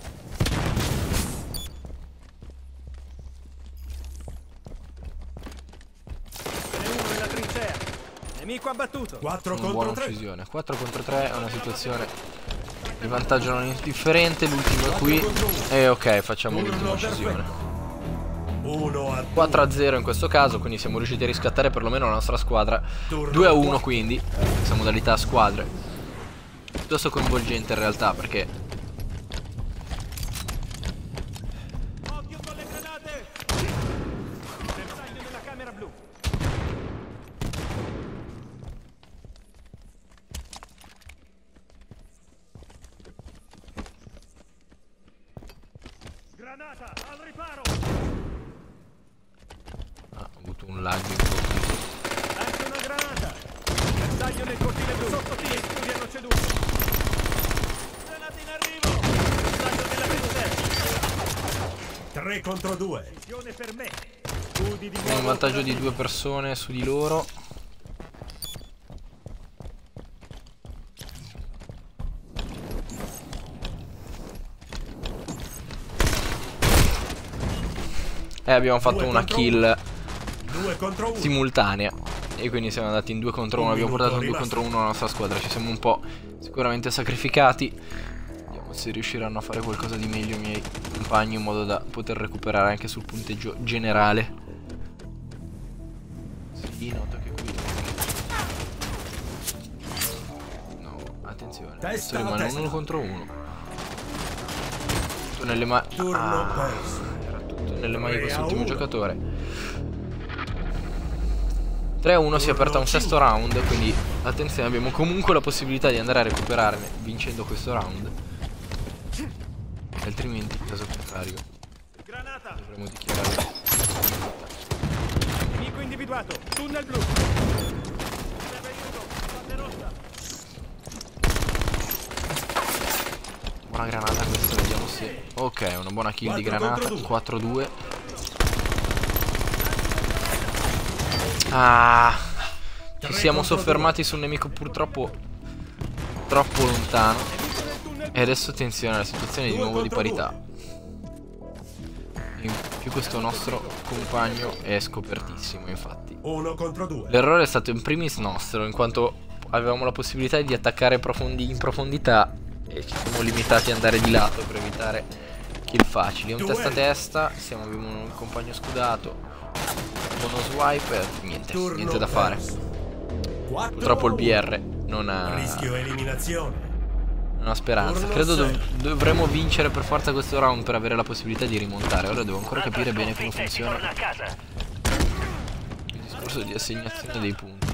A: Ce n'è uno nella trincea. Nemico abbattuto.
C: quattro
B: Una buona
C: contro tre.
B: uccisione. quattro contro tre è una situazione di vantaggio non indifferente. L'ultimo è qui. E ok, facciamo l'ultima uccisione.
C: uno a
B: quattro a zero in questo caso, quindi siamo riusciti a riscattare perlomeno la nostra squadra. due a uno quindi, questa modalità a squadre. Piuttosto coinvolgente in realtà, perché
A: Occhio con le granate. Bersaglio nella camera blu. Granata al riparo.
B: ah, ho avuto un lag improvviso.
A: Anche una granata. Bersaglio nel cortile blu. Sotto tiri, studi hanno ceduto. Granata in arrivo. Bersaglio nella trincea.
C: tre contro due.
A: Missione per me. Studi di
B: Abbiamo
A: nuovo
B: un vantaggio di
A: operativo.
B: due persone su di loro. E abbiamo fatto
C: Due
B: una
C: contro
B: kill
C: due contro uno.
B: simultanea. E quindi siamo andati in due contro uno.
C: Un
B: Abbiamo
C: minuto
B: portato in due
C: rimasto.
B: contro uno la nostra squadra. Ci siamo un po' sicuramente sacrificati. Vediamo se riusciranno a fare qualcosa di meglio i miei compagni, in modo da poter recuperare anche sul punteggio generale. Sì, noto che qui no, attenzione. Adesso
C: Testa a
B: rimane
C: testa.
B: uno contro uno. Tutto nelle mani.
C: Turno
B: Ah,
C: perso.
B: era tutto nelle mani di
C: tre a
B: quest'ultimo
C: uno.
B: giocatore. tre a uno si è aperta un sesto round, quindi attenzione, abbiamo comunque la possibilità di andare a recuperarne vincendo questo round. Altrimenti, in caso contrario,
A: Granata.
B: dovremo dichiarare.
A: Nemico individuato. Tunnel blu. Serve aiuto. Fate rossa.
B: Buona granata questa, vediamo se... Ok, una buona kill di
C: quattro
B: granata,
C: contro due.
B: quattro a due. Ah, ci
C: tre
B: siamo
C: contro
B: soffermati sul nemico purtroppo troppo lontano. E adesso attenzione, la situazione è di
C: Due
B: nuovo di
C: contro
B: parità. In più questo nostro compagno è scopertissimo, infatti.
C: uno contro due.
B: L'errore è stato in primis nostro, in quanto avevamo la possibilità di attaccare profondi- in profondità e ci siamo limitati ad andare di lato per evitare kill facili. Un testa a testa, siamo abbiamo un compagno scudato con uno swipe, niente, niente da fare. Purtroppo il B R non ha
C: Rischio eliminazione.
B: non ha speranza. Credo dov dovremmo vincere per forza questo round per avere la possibilità di rimontare. Ora devo ancora capire bene come funziona
D: Torna a casa.
B: il discorso di assegnazione dei punti.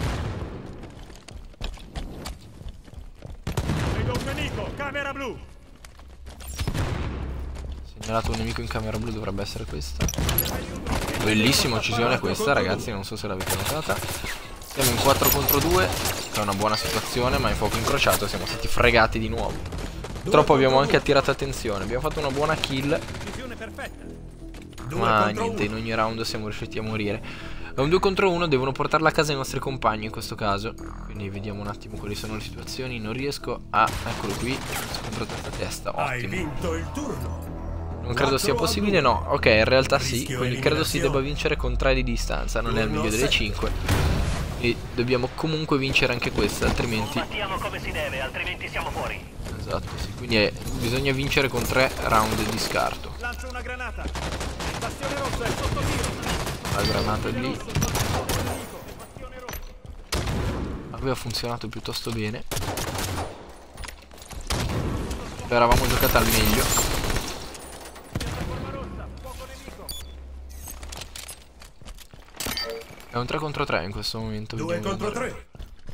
A: Vedo un nemico, camera blu.
B: Segnalato un nemico in camera blu, dovrebbe essere questa. Bellissima uccisione questa, ragazzi, non so se l'avete notata. Siamo in quattro contro due, che è una buona situazione, ma in fuoco incrociato siamo stati fregati di nuovo. Purtroppo abbiamo anche attirato attenzione, abbiamo fatto una buona kill,
A: Visione perfetta.
B: ma niente, in ogni round siamo riusciti a morire. È un due contro uno, devono portarla a casa i nostri compagni in questo caso. Quindi vediamo un attimo quali sono le situazioni. Non riesco a... eccolo qui, scontro testa a testa,
C: Hai
B: ottimo.
C: vinto il turno.
B: Non credo sia possibile, no. Ok, in realtà sì, quindi credo si debba vincere con tre di distanza, non è il meglio delle cinque. E dobbiamo comunque vincere anche questa, altrimenti...
D: Combattiamo come si deve, altrimenti siamo fuori.
B: Esatto, sì, quindi è... bisogna vincere con tre round di scarto.
A: Lancio una granata. Il bastione rosso è sotto tiro.
B: La granata lì
A: Rosso sta sotto il nemico. Il bastione rosso.
B: aveva funzionato piuttosto bene. Eravamo giocati al meglio.
A: Piattaforma rossa, fuoco nemico.
B: È un tre contro tre in questo momento.
C: due
B: vediamo
C: contro
B: come-
C: tre.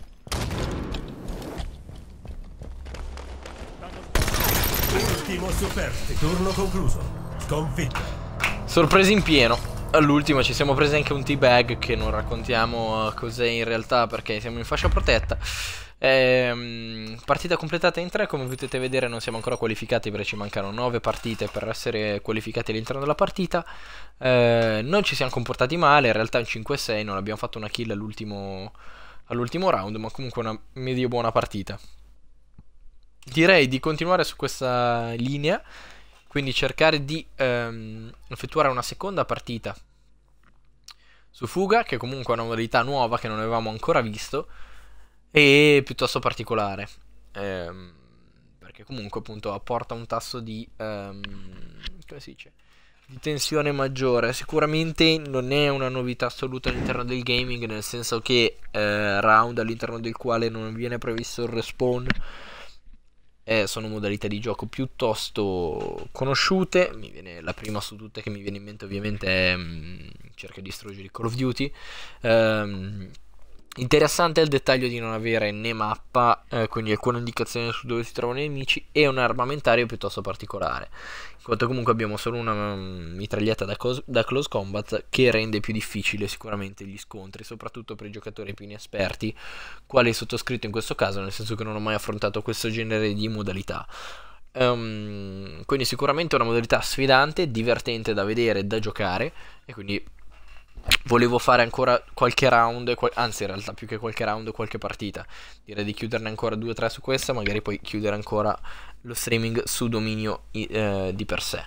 C: Ultimo superti. Turno concluso. Sconfitto.
B: Sorpresi in pieno. All'ultimo ci siamo presi anche un teabag che non raccontiamo uh, cos'è in realtà perché siamo in fascia protetta. Ehm, partita completata in tre, come potete vedere non siamo ancora qualificati perché ci mancano nove partite per essere qualificati all'interno della partita. Eh, non ci siamo comportati male, in realtà in cinque sei non abbiamo fatto una kill all'ultimo all'ultimo round, ma comunque una medio buona partita. Direi di continuare su questa linea. Quindi cercare di ehm, effettuare una seconda partita su fuga, che comunque è una modalità nuova che non avevamo ancora visto e piuttosto particolare, ehm, perché comunque appunto apporta un tasso di, ehm, come si dice, di tensione maggiore. Sicuramente non è una novità assoluta all'interno del gaming, nel senso che eh, round all'interno del quale non viene previsto il respawn Eh, sono modalità di gioco piuttosto conosciute. Mi viene, la prima su tutte che mi viene in mente ovviamente è mh, cerca di distruggere Call of Duty. ehm, Interessante è il dettaglio di non avere né mappa, eh, quindi alcuna indicazione su dove si trovano i nemici, e un armamentario piuttosto particolare, in quanto comunque abbiamo solo una um, mitraglietta da, da close combat, che rende più difficile sicuramente gli scontri, soprattutto per i giocatori più inesperti, quale sottoscritto in questo caso, nel senso che non ho mai affrontato questo genere di modalità. Um, quindi sicuramente una modalità sfidante, divertente da vedere e da giocare, e quindi volevo fare ancora qualche round, qual anzi in realtà più che qualche round, qualche partita. Direi di chiuderne ancora due o tre su questa, magari poi chiudere ancora lo streaming su dominio eh, di per sé.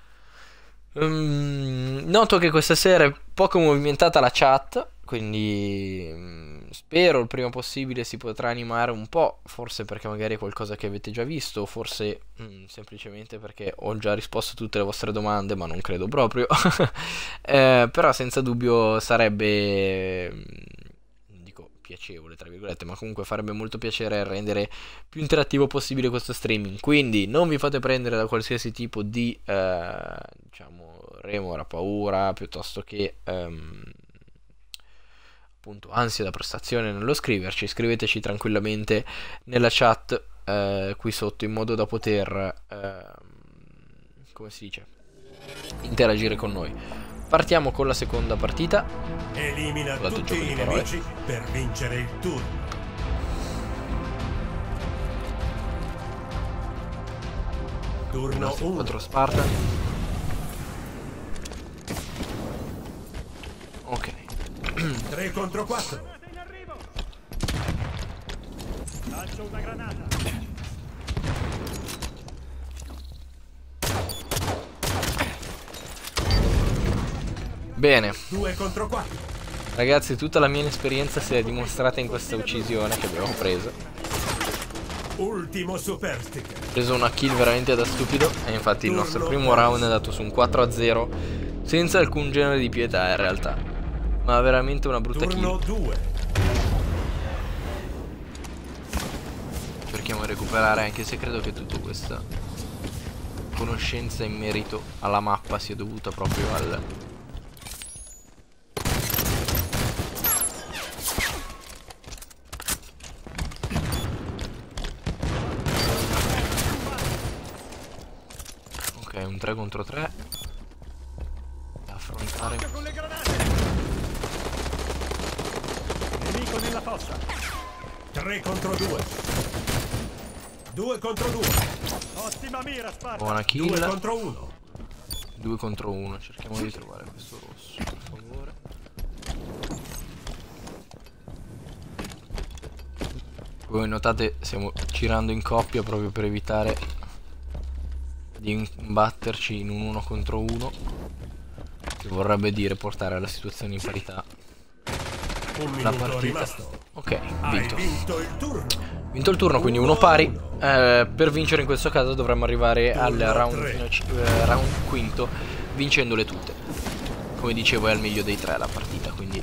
B: um, Noto che questa sera è poco movimentata la chat, quindi um, spero il prima possibile si potrà animare un po', forse perché magari è qualcosa che avete già visto, o forse um, semplicemente perché ho già risposto a tutte le vostre domande, ma non credo proprio. eh, però senza dubbio sarebbe, non dico piacevole tra virgolette, ma comunque farebbe molto piacere rendere più interattivo possibile questo streaming. Quindi non vi fate prendere da qualsiasi tipo di eh, diciamo remora, paura, piuttosto che um, appunto ansia da prestazione nello scriverci. Scriveteci tranquillamente nella chat eh, qui sotto, in modo da poter eh, come si dice, interagire con noi. Partiamo con la seconda partita.
C: Elimina
B: Guardate il
C: tutti
B: gioco
C: i
B: di parole.
C: nemici per vincere il turno. Turno uno.
B: quattro Spartan. Ok.
C: tre contro quattro.
A: Granata in arrivo. Lancio una granata.
B: Bene,
C: due contro quattro.
B: ragazzi, tutta la mia inesperienza si è dimostrata in questa uccisione che abbiamo preso.
C: Ultimo supersticker.
B: Ho preso una kill veramente da stupido. E infatti il nostro primo round è andato su un quattro a zero. Senza alcun genere di pietà in realtà. Ma veramente una brutta
C: Turno
B: kill.
C: due.
B: Cerchiamo di recuperare, anche se credo che tutta questa conoscenza in merito alla mappa sia dovuta proprio al... Ok, un tre contro tre da affrontare.
A: Con le granate! Nemico nella fossa!
C: tre contro due. due contro due.
A: Ottima mira, Sparta!
B: Buona
C: due
B: kill.
C: contro uno.
B: due contro uno. Cerchiamo di trovare questo rosso, per favore. Come notate stiamo girando in coppia proprio per evitare di imbatterci in un uno contro uno, che vorrebbe dire portare alla situazione in parità
C: Un
B: la
C: minuto
B: partita.
C: rimasto.
B: Ok,
C: Hai
B: vinto.
C: vinto il turno.
B: Vinto il turno, quindi uno pari. Eh, per vincere in questo caso dovremmo arrivare al round, fino a ci- eh, round quinto, vincendole tutte. Come dicevo, è al meglio dei tre la partita, quindi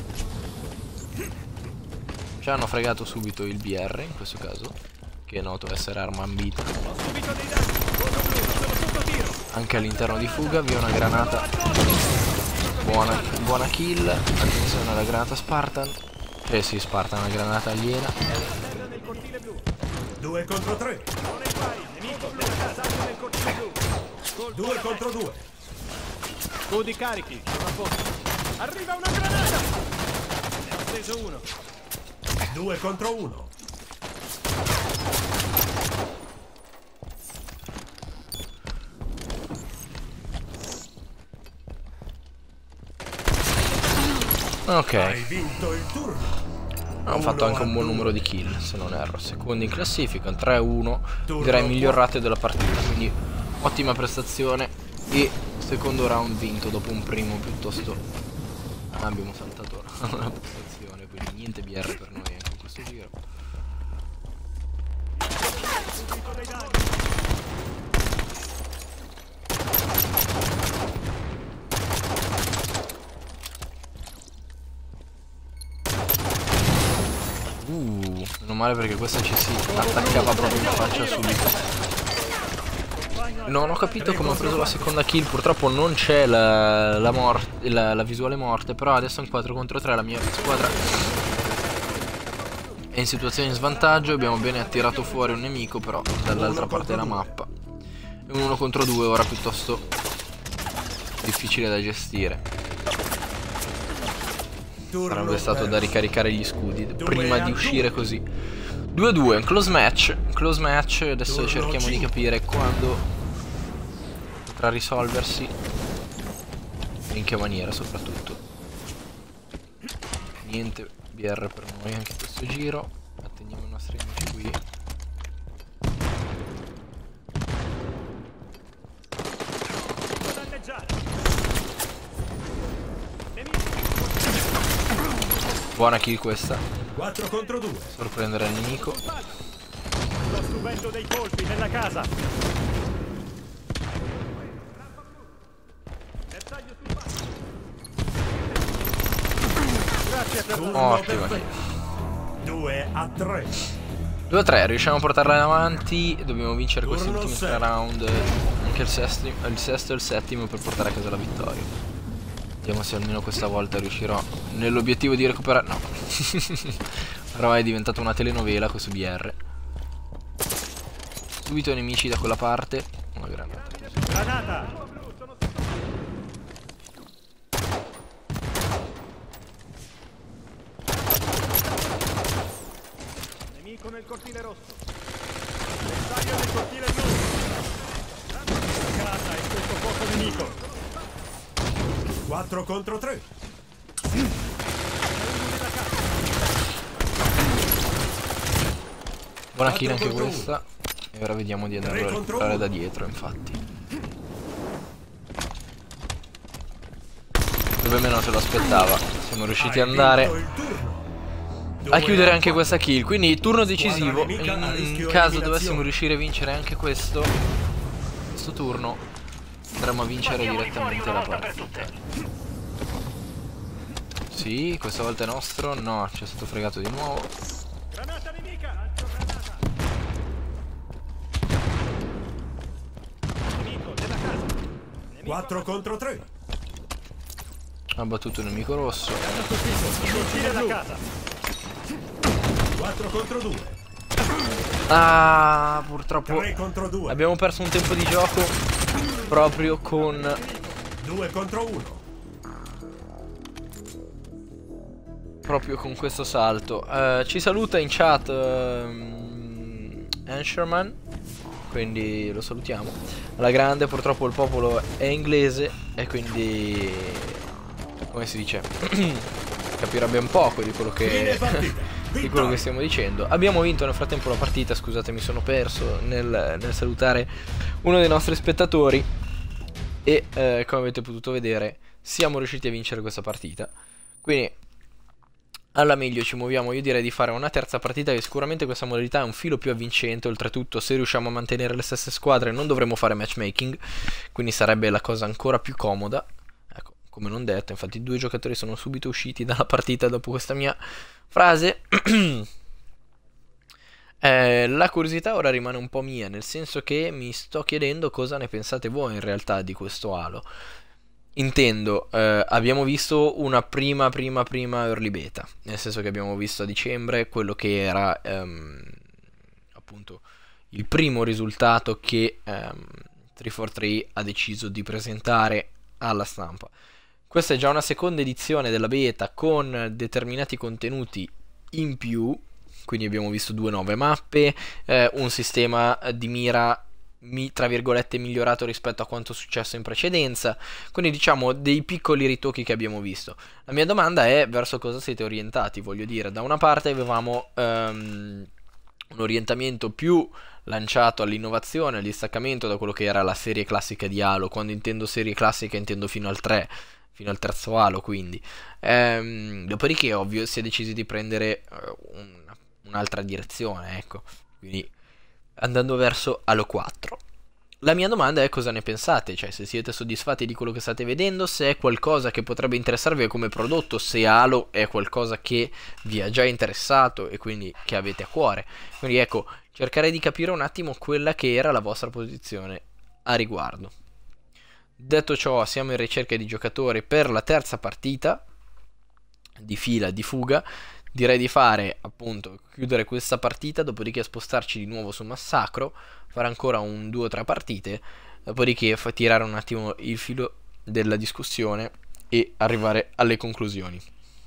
B: ci hanno fregato subito il B R in questo caso, che è noto essere arma ambita.
A: Ho subito dei danni! Scudo blu, sono sotto tiro!
B: Anche all'interno di fuga vi è una granata. Buona, buona kill. Attenzione alla granata Spartan. Eh sì, Spartan, una granata aliena.
A: Terra nel cortile blu!
C: due contro tre.
A: Sono ai guai! Nemico nella casa nel cortile blu! Colpo
C: due
A: alla
C: contro
A: testa.
C: due.
A: Scudi carichi, sono a posto! Arriva una granata! Ne ho preso uno!
C: due contro uno.
B: Ok,
C: Hai vinto il turno.
B: hanno fatto anche un buon numero di kill, se non erro. Secondi in classifica, un tre a uno. Direi il miglior ratio della partita, quindi ottima prestazione. E secondo round vinto dopo un primo piuttosto... Ah, abbiamo saltato una prestazione, quindi niente B R per noi anche in questo giro.
A: Subito dei danni!
B: Uh, meno male perché questa ci si attaccava proprio in faccia subito. Non ho capito come ho preso la seconda kill. Purtroppo non c'è la, la, morte, la, la visuale morte. Però adesso è un quattro contro tre. La mia squadra è in situazione di svantaggio. Abbiamo bene attirato fuori un nemico, però dall'altra parte della mappa. È un uno contro due ora piuttosto difficile da gestire. Sarebbe stato da ricaricare gli scudi prima di uscire così. due a due, close match. Close match, adesso
C: Turno
B: cerchiamo di
C: cinque.
B: capire quando potrà risolversi e in che maniera soprattutto. Niente B R per noi anche questo giro. Attendiamo i nostri amici qui.
A: Danneggiato! Nemico!
B: Buona kill questa.
C: quattro contro due.
B: Sorprendere il nemico.
A: Sto subendo dei colpi nella casa! Bersaglio sul basso! Grazie per la...
C: Turno
B: Ottima
C: perfetto. due a tre.
B: due a tre, riusciamo a portarla in avanti. Dobbiamo vincere questi
C: Turno
B: ultimi
C: sei.
B: tre round. Anche il sesto, il sesto e il settimo per portare a casa la vittoria. Vediamo se almeno questa volta riuscirò nell'obiettivo di recuperare. No. Però è diventata una telenovela questo B R. Subito i nemici da quella parte. Una granata.
A: Granata! Nemico nel cortile rosso! Bersaglio nel cortile blu! Casa in questo fuoco nemico!
C: quattro contro tre.
B: Buona kill anche
C: contro uno.
B: questa. E ora vediamo di
C: Tre
B: andarlo a
C: contro
B: recuperare
C: uno.
B: da dietro, infatti. Dove meno se lo aspettava. Siamo riusciti
C: Hai
B: ad andare.
C: vinto il turno.
B: a chiudere anche questa kill. Quindi turno
C: Squadra
B: decisivo.
C: nemica a
B: In
C: rischio
B: caso
C: eliminazione.
B: dovessimo riuscire a vincere anche questo questo turno, andremo a vincere
D: Partiamo di fuori
B: direttamente
D: una
B: la
D: volta per
B: partita.
D: tutte.
B: Sì, questa volta è nostro. No, ci è stato fregato di nuovo.
A: Granata nemica! Lancio granata! Nemico, nella casa! Nemico
C: quattro contro tre.
B: Ha battuto il nemico rosso.
A: hanno colpito! Fucile alla casa!
C: quattro contro due.
B: Ah, purtroppo
C: tre contro due.
B: abbiamo perso un tempo di gioco proprio con
C: due contro uno.
B: proprio con questo salto. Eh, ci saluta in chat ehm, Ansherman, quindi lo salutiamo alla grande. Purtroppo il popolo è inglese e quindi, come si dice, capirà ben poco di quello
C: Fine
B: che
C: partita.
B: di quello che stiamo dicendo. Abbiamo vinto nel frattempo la partita. Scusate, mi sono perso nel, nel salutare uno dei nostri spettatori. E eh, come avete potuto vedere, siamo riusciti a vincere questa partita. Quindi alla meglio ci muoviamo. Io direi di fare una terza partita, che sicuramente questa modalità è un filo più avvincente. Oltretutto, se riusciamo a mantenere le stesse squadre, non dovremo fare matchmaking, quindi sarebbe la cosa ancora più comoda. Ecco, come non detto, infatti due giocatori sono subito usciti dalla partita dopo questa mia frase. eh, la curiosità ora rimane un po' mia, nel senso che mi sto chiedendo cosa ne pensate voi in realtà di questo Halo. Intendo, eh, abbiamo visto una prima prima prima early beta, nel senso che abbiamo visto a dicembre quello che era ehm, appunto il primo risultato che ehm, trecentoquarantatré ha deciso di presentare alla stampa. Questa è già una seconda edizione della beta con determinati contenuti in più, quindi abbiamo visto due nuove mappe, eh, un sistema di mira mi, tra virgolette migliorato rispetto a quanto successo in precedenza, quindi diciamo dei piccoli ritocchi che abbiamo visto. La mia domanda è verso cosa siete orientati, voglio dire, da una parte avevamo um, un orientamento più lanciato all'innovazione, al distaccamento da quello che era la serie classica di Halo. Quando intendo serie classica intendo fino al tre, fino al terzo Halo, quindi ehm, dopodiché ovvio si è deciso di prendere uh, un, un'altra direzione, ecco, quindi andando verso Halo quattro. La mia domanda è cosa ne pensate, cioè se siete soddisfatti di quello che state vedendo, se è qualcosa che potrebbe interessarvi come prodotto, se Halo è qualcosa che vi ha già interessato e quindi che avete a cuore. Quindi ecco, cercare di capire un attimo quella che era la vostra posizione a riguardo. Detto ciò, siamo in ricerca di giocatori per la terza partita di fila di fuga. Direi di fare, appunto, chiudere questa partita, dopodiché spostarci di nuovo su Massacro, fare ancora un due o tre partite, dopodiché fa tirare un attimo il filo della discussione e arrivare alle conclusioni.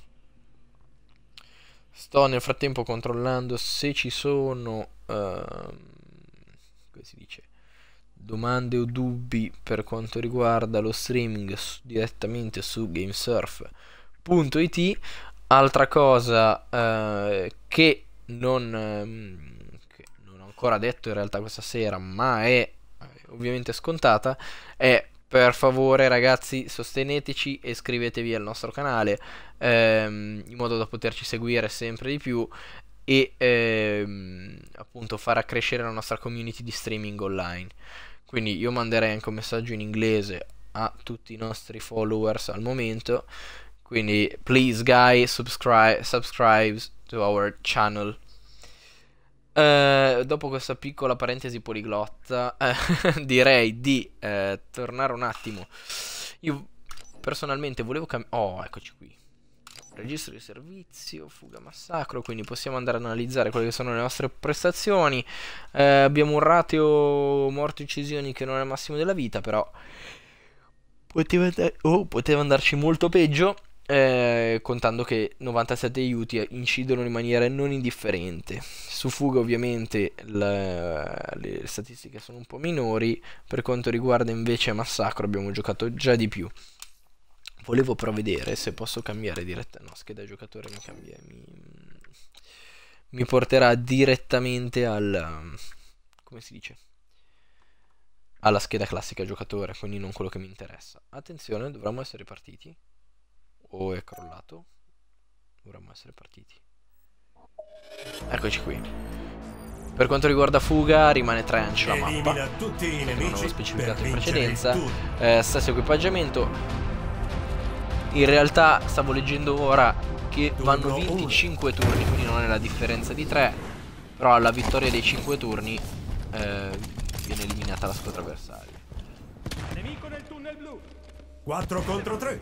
B: Sto nel frattempo controllando se ci sono uh, come si dice, domande o dubbi per quanto riguarda lo streaming su, direttamente su gamesurf punto it. Altra cosa eh, che, non, ehm, che non ho ancora detto in realtà questa sera, ma è eh, ovviamente scontata, è per favore ragazzi sosteneteci e iscrivetevi al nostro canale ehm, in modo da poterci seguire sempre di più e ehm, appunto far accrescere la nostra community di streaming online. Quindi io manderei anche un messaggio in inglese a tutti i nostri followers al momento. Quindi, please guys, subscribe, subscribe to our channel. Uh, dopo questa piccola parentesi poliglotta, uh, direi di uh, tornare un attimo. Io personalmente volevo cambiare... Oh, eccoci qui. Registro di servizio, fuga massacro, quindi possiamo andare ad analizzare quelle che sono le nostre prestazioni. Uh, abbiamo un ratio morti uccisioni che non è il massimo della vita, però poteva, oh, poteva andarci molto peggio. Eh, contando che novantasette aiuti incidono in maniera non indifferente. Su fuga ovviamente la, le statistiche sono un po' minori. Per quanto riguarda invece massacro abbiamo giocato già di più. Volevo però vedere se posso cambiare diretta. No, scheda giocatore mi cambia, mi, mi porterà direttamente al, come si dice, alla scheda classica giocatore, quindi non quello che mi interessa. Attenzione, dovremmo essere partiti. O è crollato? Dovremmo essere partiti. Eccoci qui. Per quanto riguarda fuga, rimane trench la mappa.
C: Elimina tutti i
B: Non
C: nemici
B: avevo specificato
C: per
B: in
C: vincere
B: precedenza.
C: il turno.
B: Eh, stesso equipaggiamento. In realtà stavo leggendo ora che vanno vinti cinque turni, quindi non è la differenza di tre. Però alla vittoria dei cinque turni eh, viene eliminata la squadra avversaria.
A: Nemico nel tunnel blu.
C: quattro contro tre.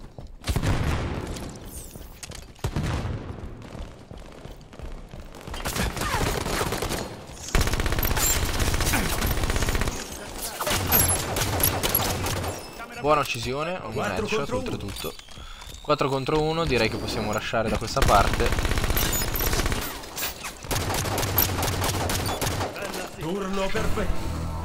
B: Buona uccisione, un headshot oltretutto. quattro contro uno, direi che possiamo rushare da questa parte.
C: Turno perfetto.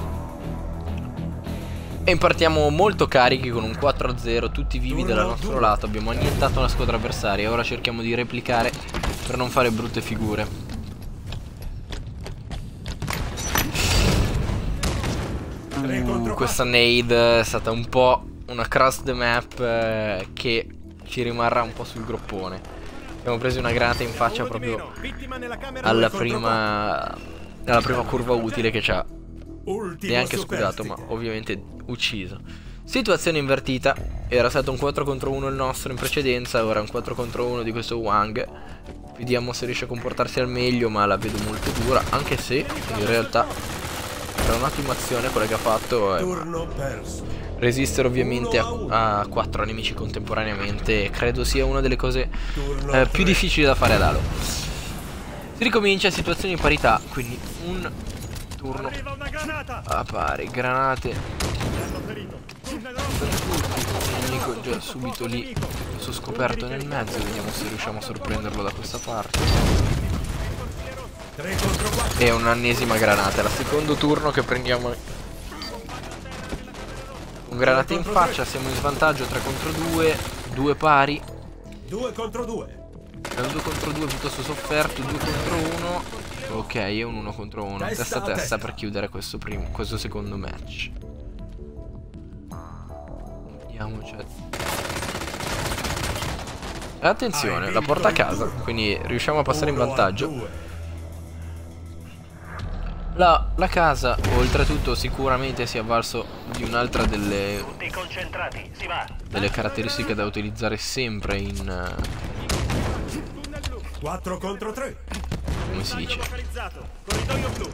B: E impartiamo molto carichi con un quattro a zero, tutti vivi
C: Turno
B: dal nostro
C: due.
B: lato. Abbiamo annientato la squadra avversaria e ora cerchiamo di replicare per non fare brutte figure.
C: tre contro
B: Uh, questa nade è stata un po' una cross the map eh, che ci rimarrà un po' sul groppone. Abbiamo preso una granata in faccia
A: Uno di
B: proprio
A: meno. Vittima nella camera
B: alla
C: contro
B: prima, alla prima curva utile che ci ha
C: Ultimo
B: neanche scudato, ma
C: superstite.
B: ovviamente ucciso. Situazione invertita. Era stato un quattro contro uno il nostro in precedenza, ora è un quattro contro uno di questo Wang. Vediamo se riesce a comportarsi al meglio, ma la vedo molto dura, anche se in realtà per un'ottima azione quella che ha fatto è
C: Turno perso.
B: resistere ovviamente a, a quattro nemici contemporaneamente, e credo sia una delle cose
C: Turno
B: eh, più
C: tre.
B: difficili da fare ad Halo. Si ricomincia, situazione di parità, quindi un turno
A: Arriva una granata.
B: a pari, granate
A: Hanno ferito. Tunnel rosso.
B: il nemico già subito lì su scoperto nel mezzo. Vediamo se riusciamo a sorprenderlo da questa parte.
C: tre contro quattro.
B: E un'ennesima granata, è il secondo turno che prendiamo un granate in faccia. Siamo in svantaggio tre contro due, due pari,
C: due contro due.
B: due contro due piuttosto sofferto, due contro uno. Ok, è un uno contro uno,
C: Testa
B: testa a
C: a
B: testa
C: testa.
B: per chiudere questo, primo, questo secondo match. Vediamo, cioè. E attenzione,
C: Hai
B: la
C: vinto
B: porta a
C: il
B: casa,
C: turno.
B: quindi riusciamo a passare in
C: Uno a
B: vantaggio.
C: due.
B: La, la casa, oltretutto, sicuramente si è avvalso di un'altra delle,
D: Tutti concentrati, si va.
B: delle caratteristiche da utilizzare sempre in, eh,
A: Tunnel blu.
C: quattro contro tre.
B: come si dice,
A: Localizzato. Corridoio blu.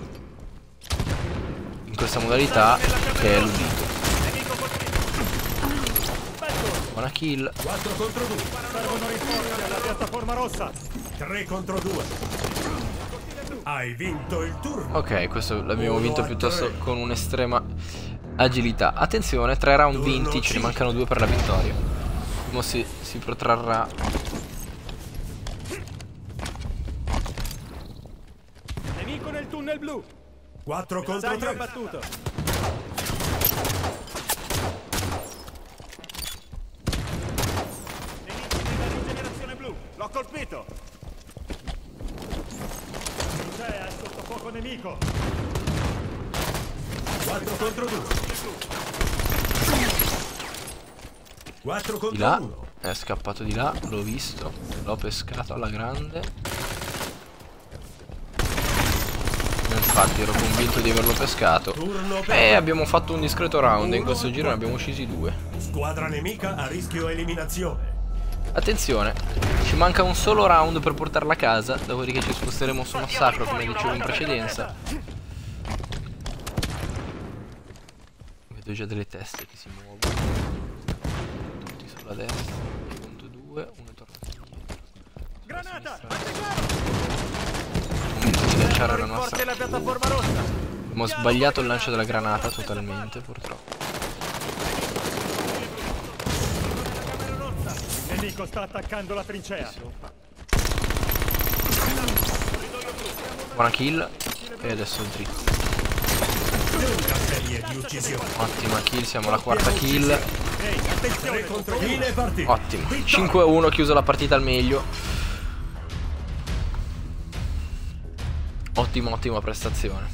B: in questa modalità, che è l'udito.
A: Nemico colpito. Bel colpo.
B: Buona kill.
C: quattro contro due.
A: Servono rinforzi alla piattaforma rossa.
C: tre contro due. Hai vinto il turno.
B: Ok, questo l'abbiamo
C: Uno
B: vinto
C: a
B: piuttosto
C: tre.
B: con un'estrema agilità. Attenzione, tre round
C: Turno
B: vinti, ce ne
C: cinque.
B: mancano due per la vittoria. Vediamo se si protrarrà.
A: Nemico nel tunnel blu.
C: quattro contro
A: Bersaglio
C: tre.
A: abbattuto. Nemici nella rigenerazione blu. L'ho colpito. C'è sotto fuoco nemico.
C: quattro contro due. quattro
B: Di
C: contro
B: là,
C: uno.
B: è scappato di là, l'ho visto, l'ho pescato alla grande. Infatti ero convinto di averlo pescato.
C: Turno
B: E
C: perfetto.
B: abbiamo fatto un discreto round. In questo giro ne abbiamo uccisi due.
C: Squadra nemica a rischio eliminazione.
B: Attenzione, ci manca un solo round per portarla a casa. Dopodiché ci sposteremo su massacro, come dicevo in precedenza. Vedo già delle teste che si muovono. Tutti sulla destra. Punto due, uno torna indietro.
A: Granata.
B: Momento di lanciare la
A: Rinforzi
B: nostra.
A: alla piattaforma rossa.
B: Abbiamo sbagliato il lancio della granata totalmente, purtroppo.
A: Il nemico sta attaccando la trincea.
B: Buona kill. E adesso il dritto.
C: Lunga serie di uccisioni.
B: Ottima kill, siamo alla quarta kill.
A: Ehi, attenzione.
C: tre contro uno. Fine partita.
B: Ottimo. cinque a uno, chiuso la partita al meglio. Ottima, ottima prestazione.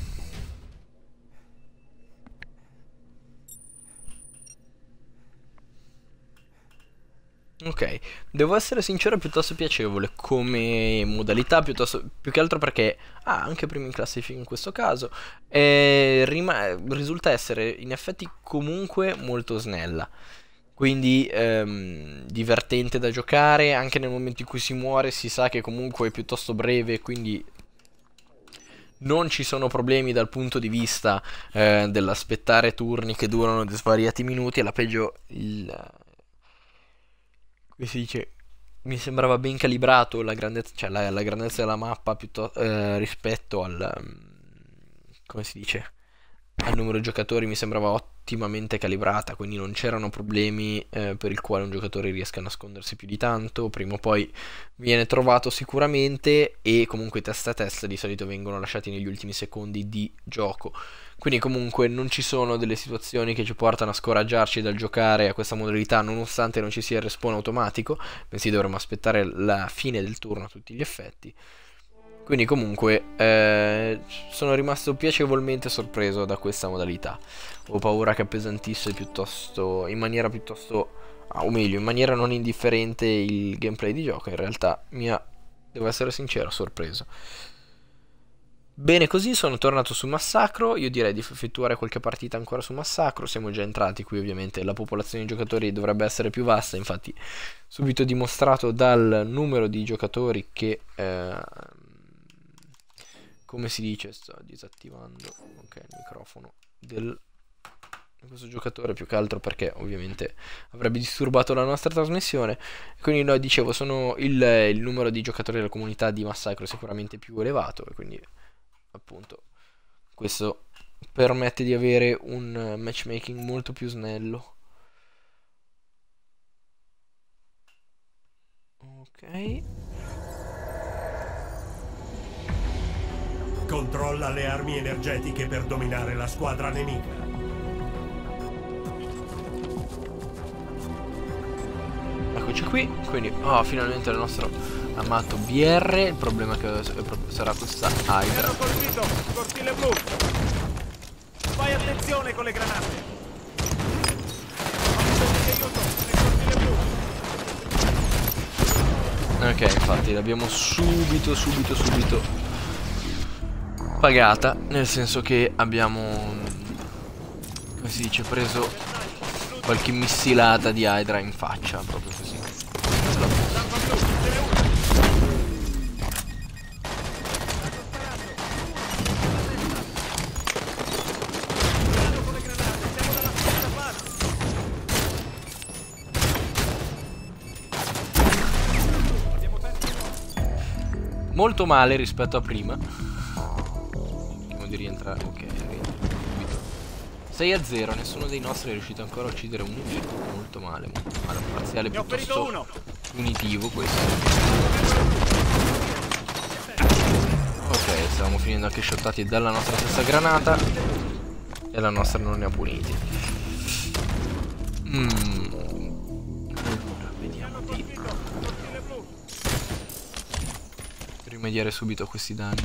B: Ok, devo essere sincero, è piuttosto piacevole come modalità, piuttosto, più che altro perché ah, anche prima in classifica in questo caso, eh, rima- risulta essere in effetti comunque molto snella, quindi ehm, divertente da giocare, anche nel momento in cui si muore si sa che comunque è piuttosto breve, quindi non ci sono problemi dal punto di vista eh, dell'aspettare turni che durano svariati minuti, alla peggio il... come si dice, mi sembrava ben calibrato la grandezza, cioè la, la grandezza della mappa piuttosto, eh, rispetto al, um, come si dice, al numero di giocatori, mi sembrava ottimamente calibrata, quindi non c'erano problemi eh, per il quale un giocatore riesca a nascondersi più di tanto, prima o poi viene trovato sicuramente, e comunque i testa a testa di solito vengono lasciati negli ultimi secondi di gioco. Quindi comunque non ci sono delle situazioni che ci portano a scoraggiarci dal giocare a questa modalità, nonostante non ci sia il respawn automatico, bensì dovremmo aspettare la fine del turno a tutti gli effetti. Quindi comunque eh, sono rimasto piacevolmente sorpreso da questa modalità. Ho paura che appesantisse piuttosto, in maniera piuttosto, ah, o meglio, in maniera non indifferente il gameplay di gioco. In realtà mi ha, devo essere sincero, sorpreso. Bene, così sono tornato su Massacro. Io direi di effettuare qualche partita ancora su Massacro. Siamo già entrati qui, ovviamente la popolazione di giocatori dovrebbe essere più vasta, infatti subito dimostrato dal numero di giocatori che eh, come si dice, sto disattivando ok il microfono del questo giocatore, più che altro perché ovviamente avrebbe disturbato la nostra trasmissione. Quindi no, dicevo, sono il, il numero di giocatori della comunità di Massacro è sicuramente più elevato, e quindi appunto questo permette di avere un matchmaking molto più snello. Ok,
C: Controlla le armi energetiche per dominare la squadra nemica.
B: eccoci qui. Quindi oh, finalmente il nostro amato B R. Il problema è che sarà questa Hydra.
A: Hanno colpito, cortile blu. Fai attenzione con le granate. Ho bisogno di aiuto, nel cortile blu.
B: Ok, infatti l'abbiamo subito, subito, subito pagata, nel senso che abbiamo, come si dice, preso qualche missilata di Hydra in faccia, proprio così. Molto male rispetto a prima. Vediamo di rientrare. Ok, rientro subito. sei a zero, nessuno dei nostri è riuscito ancora a uccidere un nemico. Molto male, molto male. Un parziale piuttosto punitivo questo. Ok, stavamo finendo anche shottati dalla nostra stessa granata, e la nostra non ne ha puniti. Mmm. Allora, vediamo di rimediare subito a questi danni.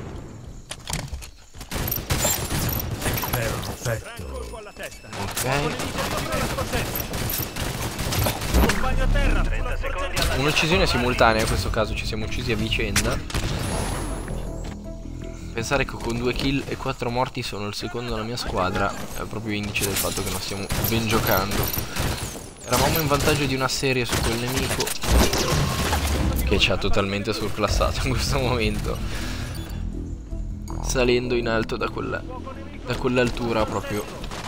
C: Perfetto.
B: Ok.
A: Compagno a terra.
D: trenta secondi alla
B: Un'uccisione simultanea, in questo caso ci siamo uccisi a vicenda. Pensare che con due kill e quattro morti sono il secondo della mia squadra è proprio indice del fatto che non stiamo ben giocando. Eravamo in vantaggio di una serie su quel nemico che ci ha totalmente surclassato in questo momento, salendo in alto da quella da quell'altura proprio.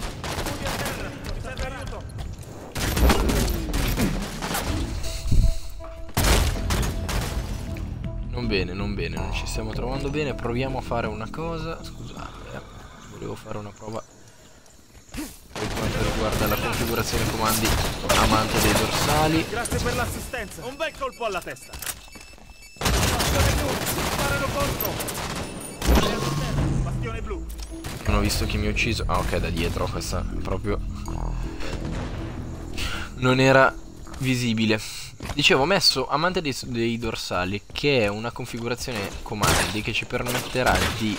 B: Non bene, non bene, non ci stiamo trovando bene. Proviamo a fare una cosa. Scusate, eh. volevo fare una prova per quanto riguarda la configurazione comandi amante dei dorsali.
A: Grazie per l'assistenza. Un bel colpo alla testa. Bastione blu, sparano contro. Bastione blu.
B: Non ho visto chi mi ha ucciso. Ah, ok, da dietro. Questa proprio non era visibile. Dicevo, ho messo amante dei, dei dorsali, che è una configurazione comandi che ci permetterà di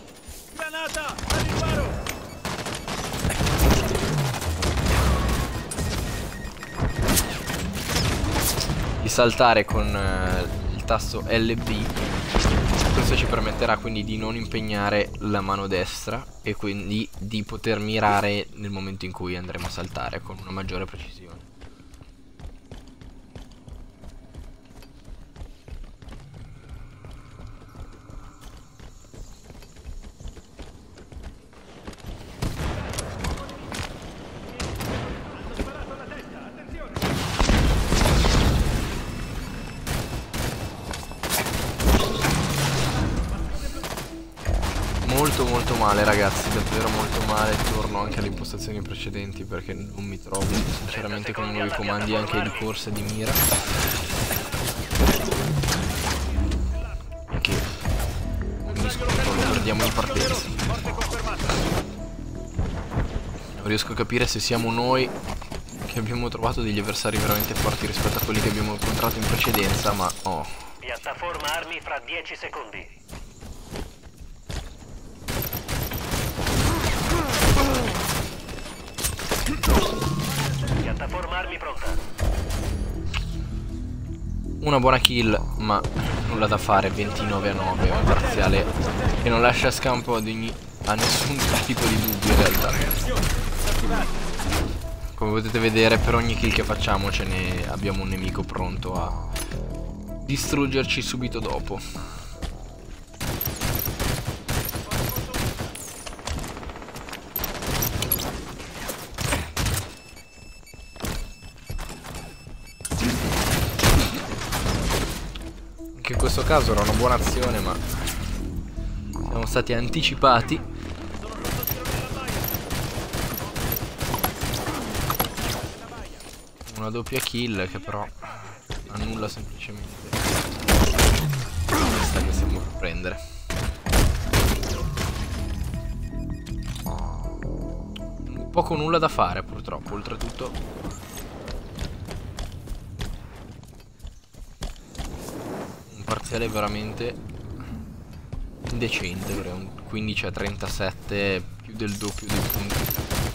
A: Granata, al riparo.
B: di saltare con eh, il tasto L B. Questo ci permetterà quindi di non impegnare la mano destra e quindi di poter mirare nel momento in cui andremo a saltare con una maggiore precisione. Molto molto male ragazzi, davvero molto male. Torno anche alle impostazioni precedenti perché non mi trovo sinceramente con nuovi comandi anche di corsa e di mira. E che ogni scontro lo perdiamo in partenza. Non riesco a capire se siamo noi che abbiamo trovato degli avversari veramente forti rispetto a quelli che abbiamo incontrato in precedenza, ma oh.
D: Piattaforma armi fra dieci secondi. Piattaforma armi pronta.
B: Una buona kill, ma nulla da fare. Ventinove a nove, un parziale che non lascia scampo ad ogni, a nessun tipo di dubbio in realtà. Come potete vedere, per ogni kill che facciamo ce ne abbiamo un nemico pronto a distruggerci subito dopo. Anche in questo caso era una buona azione, ma siamo stati anticipati. Una doppia kill che però annulla semplicemente questa che stiamo per prendere. Poco nulla da fare purtroppo, oltretutto. Un parziale veramente indecente, un quindici a trentasette, più del doppio dei punti.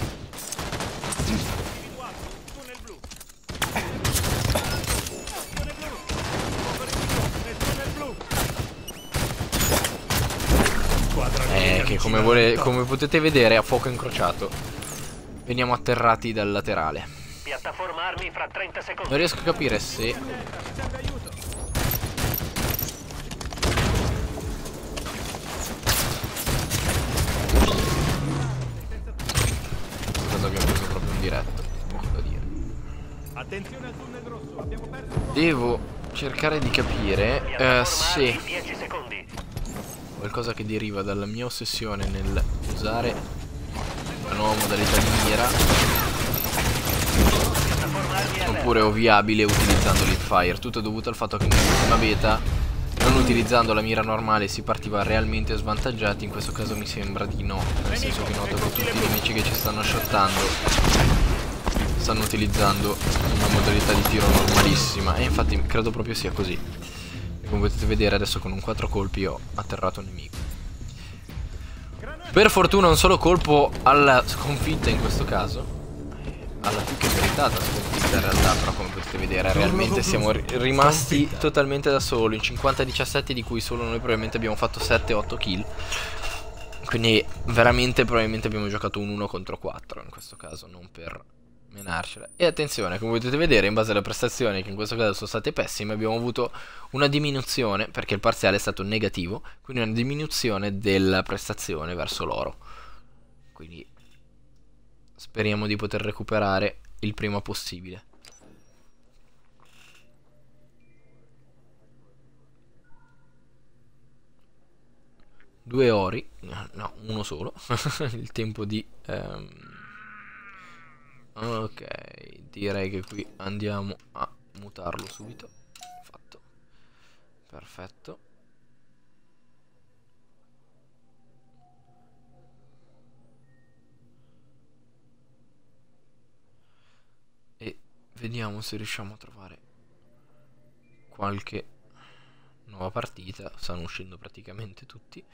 B: Eh, che come, vuole, come potete vedere a fuoco incrociato veniamo atterrati dal laterale.
D: Piattaforma armi fra trenta secondi.
B: Non riesco a capire se cosa abbiamo preso proprio in diretto, poco da dire.
A: Attenzione al tunnel rosso, abbiamo perso.
B: Devo cercare di capire eh, se
D: dieci secondi.
B: qualcosa che deriva dalla mia ossessione nel usare la nuova modalità di mira, oppure è ovviabile utilizzando l'hipfire. Tutto è dovuto al fatto che nell'ultima beta, non utilizzando la mira normale, si partiva realmente svantaggiati. In questo caso mi sembra di no, nel senso che noto che tutti i nemici che ci stanno shottando stanno utilizzando una modalità di tiro normalissima, e infatti credo proprio sia così. Come potete vedere adesso con un quattro colpi ho atterrato un nemico. Per fortuna un solo colpo alla sconfitta in questo caso, alla più che meritata sconfitta in realtà, però come potete vedere realmente siamo rimasti totalmente da soli in cinquanta a diciassette, di cui solo noi probabilmente abbiamo fatto sette otto kill. Quindi veramente probabilmente abbiamo giocato un uno contro quattro in questo caso, non per menarcela. E attenzione, come potete vedere, in base alle prestazioni, che in questo caso sono state pessime, abbiamo avuto una diminuzione, perché il parziale è stato negativo, quindi una diminuzione della prestazione verso l'oro. Quindi speriamo di poter recuperare il prima possibile. Due ori, no, uno solo. Il tempo di ehm... ok, direi che qui andiamo a mutarlo subito. Fatto. Perfetto. E vediamo se riusciamo a trovare qualche nuova partita. Stanno uscendo praticamente tutti.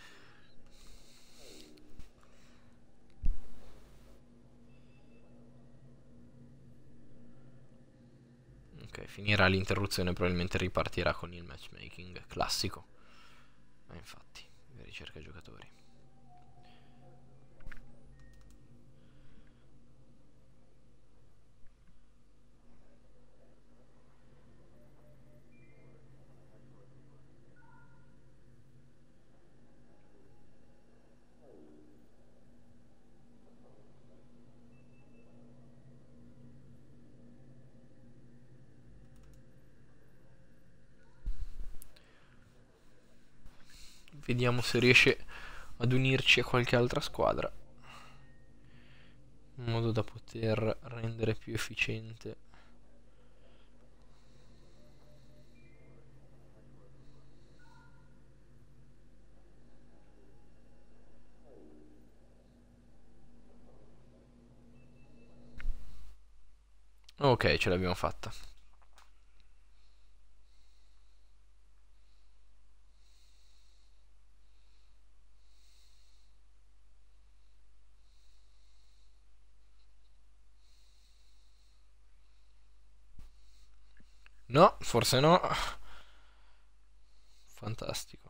B: Ok, finirà l'interruzione, probabilmente ripartirà con il matchmaking classico. Ma infatti, ricerca giocatori. Vediamo se riesce ad unirci a qualche altra squadra, in modo da poter rendere più efficiente. Ok, ce l'abbiamo fatta. No, forse no. Fantastico.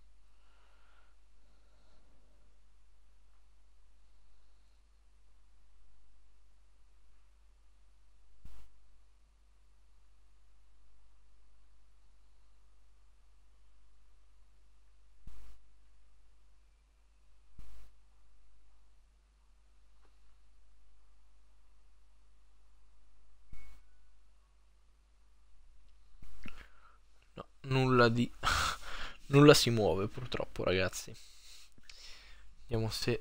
B: No, nulla di... nulla si muove purtroppo, ragazzi. Vediamo se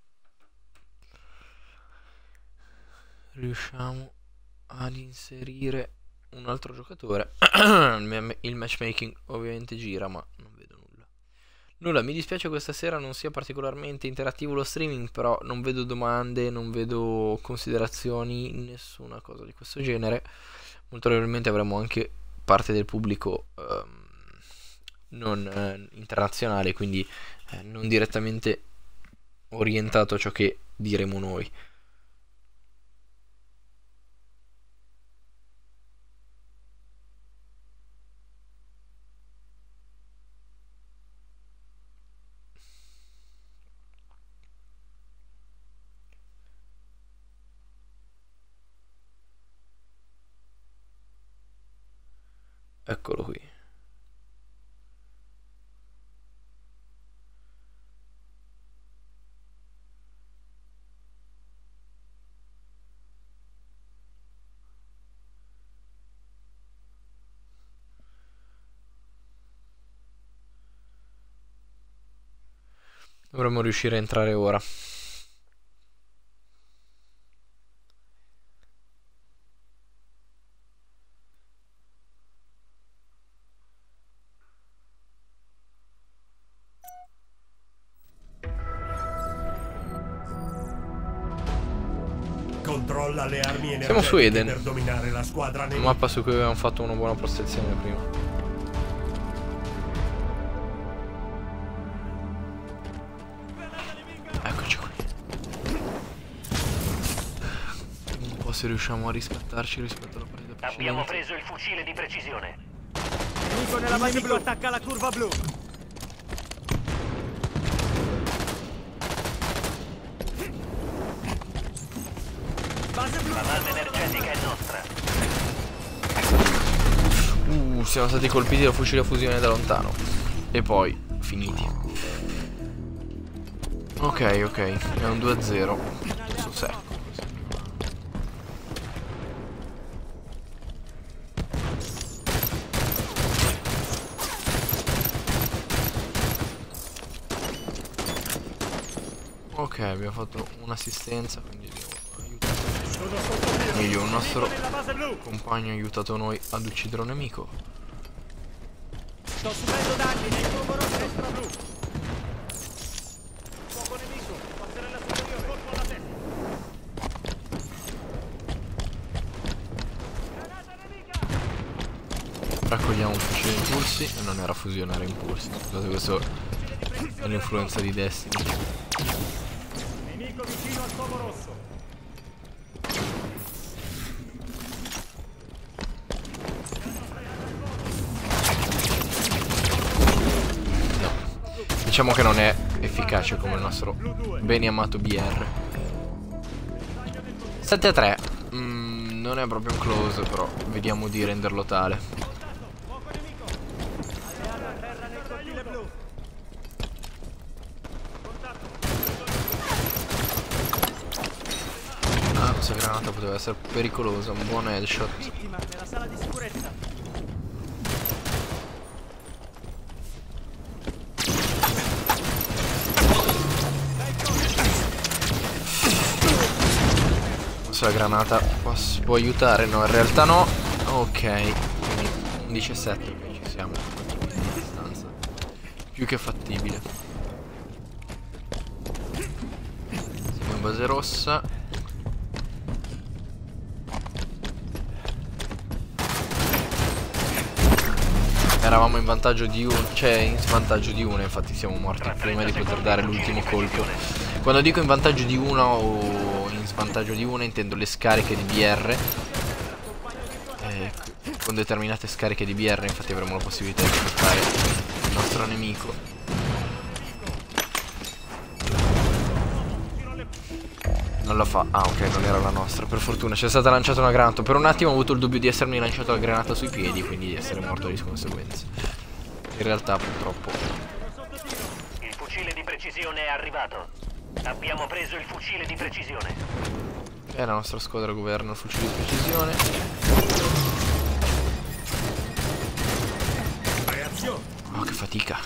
B: riusciamo ad inserire un altro giocatore. Il matchmaking ovviamente gira, ma non vedo nulla. Nulla, mi dispiace questa sera non sia particolarmente interattivo lo streaming, però non vedo domande, non vedo considerazioni, nessuna cosa di questo genere. Molto probabilmente avremo anche parte del pubblico um, non eh, internazionale, quindi eh, non direttamente orientato a ciò che diremo noi. Eccolo qui. Dovremmo riuscire a entrare ora.
C: Controlla le armi
B: Siamo su Eden,
C: per dominare la squadra
B: una
C: nemica.
B: mappa su cui avevamo fatto una buona protezione prima. Eccoci qui. Un po' se riusciamo a riscattarci rispetto alla partita precedente.
D: Abbiamo preso il fucile di precisione.
A: Nemico nella base blu, attacca la curva blu. Base blu.
D: La valva energetica è nostra.
B: Uh, siamo stati colpiti da fucile a fusione da lontano. E poi, finiti. Ok, ok, è un due a zero. Su secco. Ok, abbiamo fatto un'assistenza, quindi
A: Sono sotto tiro.
B: meglio il nostro
A: Nella base blu.
B: compagno ha aiutato noi ad uccidere un nemico.
A: Sto subendo danni nel tubo rosso destra blu. Fuoco nemico. Passerella superiore. Colpo alla testa. Granata nemica.
B: Raccogliamo un fucile impulsi e non era fusionare impulsi. Scusate, questo è l'influenza di Destiny.
A: Nemico vicino al tubo rosso.
B: diciamo che non è efficace come il nostro bene amato B R. sette a tre. mm, Non è proprio un close, però vediamo di renderlo tale. Ah, questa granata poteva essere pericolosa. Un buon headshot.
A: Vittima nella sala di sicurezza.
B: La granata può, può aiutare, no, in realtà no. Ok, quindi undici a sette, ok, ci siamo. Di distanza più che fattibile. Siamo in base rossa. Eravamo in vantaggio di uno, cioè in svantaggio di uno, infatti siamo morti prima di poter dare l'ultimo colpo. Quando dico in vantaggio di uno o in svantaggio di uno intendo le scariche di B R. eh, Con determinate scariche di B R infatti avremo la possibilità di portare il nostro nemico. Non la fa. Ah, ok, non era la nostra. Per fortuna c'è stata lanciata una granata. Per un attimo ho avuto il dubbio di essermi lanciato la granata sui piedi, quindi di essere morto di conseguenza. In realtà purtroppo
D: Il fucile di precisione è arrivato. Abbiamo preso il fucile di precisione.
B: è la nostra squadra governa il fucile di precisione.
C: Reazione.
B: Oh, che fatica.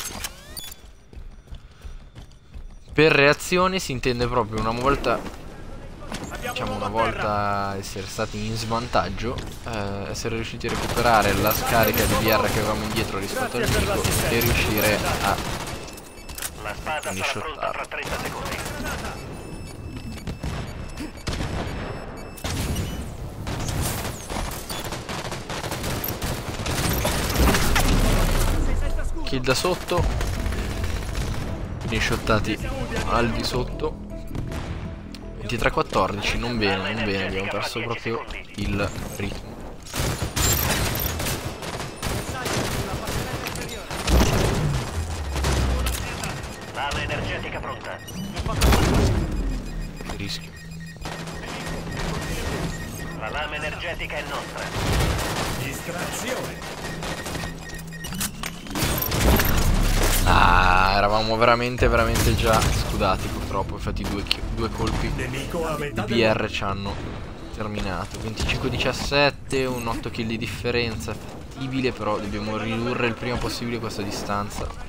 B: Per reazione si intende proprio una volta, diciamo una volta essere stati in svantaggio, eh, essere riusciti a recuperare la scarica di B R che avevamo indietro rispetto al nemico e riuscire a
D: La spada sarà pronta fra trenta secondi.
B: kill da sotto, finishottati al di sotto. Ventitré a quattordici, non bene, non bene, abbiamo perso proprio il ritmo.
D: Lama energetica pronta.
B: Che rischio.
D: La lama energetica è nostra.
C: Distrazione.
B: Ah, eravamo veramente, veramente già scudati purtroppo. Infatti due, due colpi
C: Nemico a
B: di
C: metà
B: B R ci hanno terminato. Venticinque a diciassette, un otto kill di differenza. È fattibile, però dobbiamo ridurre il prima possibile questa distanza.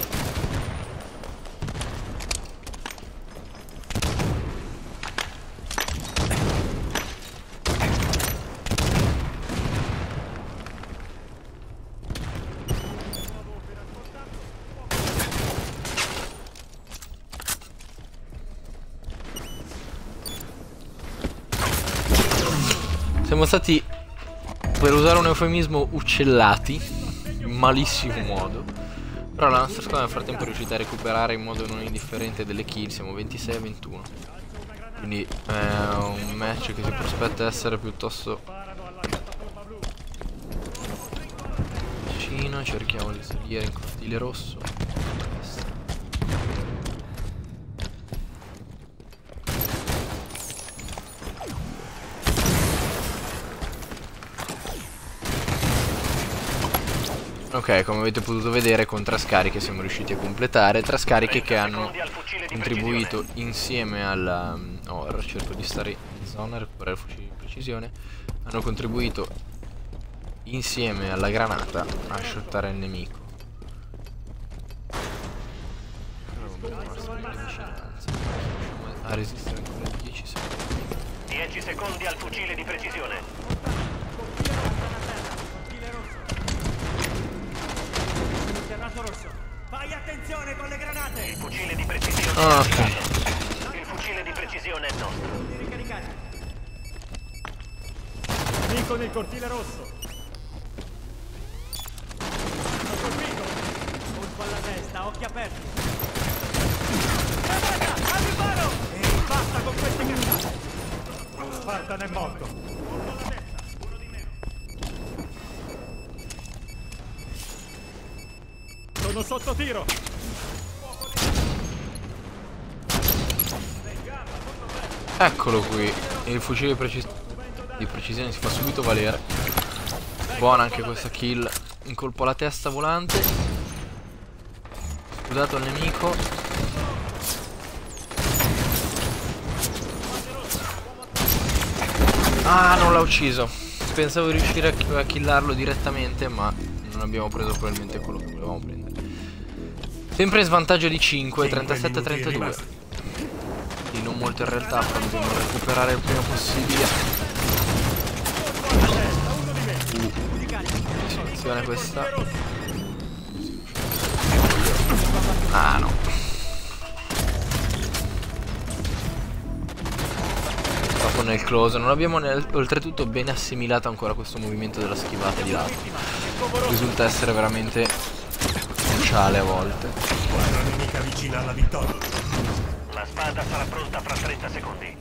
B: Siamo stati, per usare un eufemismo, uccellati in malissimo modo. Però la nostra squadra nel frattempo è riuscita a recuperare in modo non indifferente delle kill. Siamo ventisei a ventuno. Quindi è un match che si prospetta essere piuttosto vicino. Cerchiamo di salire in cortile rosso. Ok, come avete potuto vedere con tre scariche siamo riusciti a completare. Tre scariche che hanno contribuito insieme alla... Oh, ora cerco di stare in zona, recuperare il fucile di precisione. Hanno contribuito insieme alla granata a shottare il nemico. A resistere ancora dieci secondi.
D: dieci secondi al fucile di precisione.
A: Rosso. Fai attenzione con le granate!
D: Il fucile di precisione
B: Ah,
D: è
B: ok.
D: arrivato. Il fucile di precisione è nostro.
A: Ricaricati. Nemico nel cortile rosso. L'ho colpito. Colpo alla testa, occhi aperti. Granata! Al riparo! E basta con queste cazzate! Lo Spartan è morto. Colpo alla testa, uno di meno. Sono sotto tiro.
B: Eccolo qui. Il fucile di, precis di precisione si fa subito valere. Buona anche questa kill in colpo alla testa volante. Scudato al nemico. Ah, non l'ha ucciso. Pensavo di riuscire a, a killarlo direttamente, ma non abbiamo preso probabilmente quello che volevamo prendere. Sempre in svantaggio di cinque, trentasette a trentadue. Quindi non molto in realtà, però dobbiamo recuperare il prima possibile. Uh, situazione questa. Ah no. Troppo nel close. Non abbiamo nel, oltretutto ben assimilato ancora questo movimento della schivata di lato. Risulta essere veramente cruciale a volte.
C: Squadra nemica vicina alla vittoria.
D: La spada sarà pronta fra trenta secondi.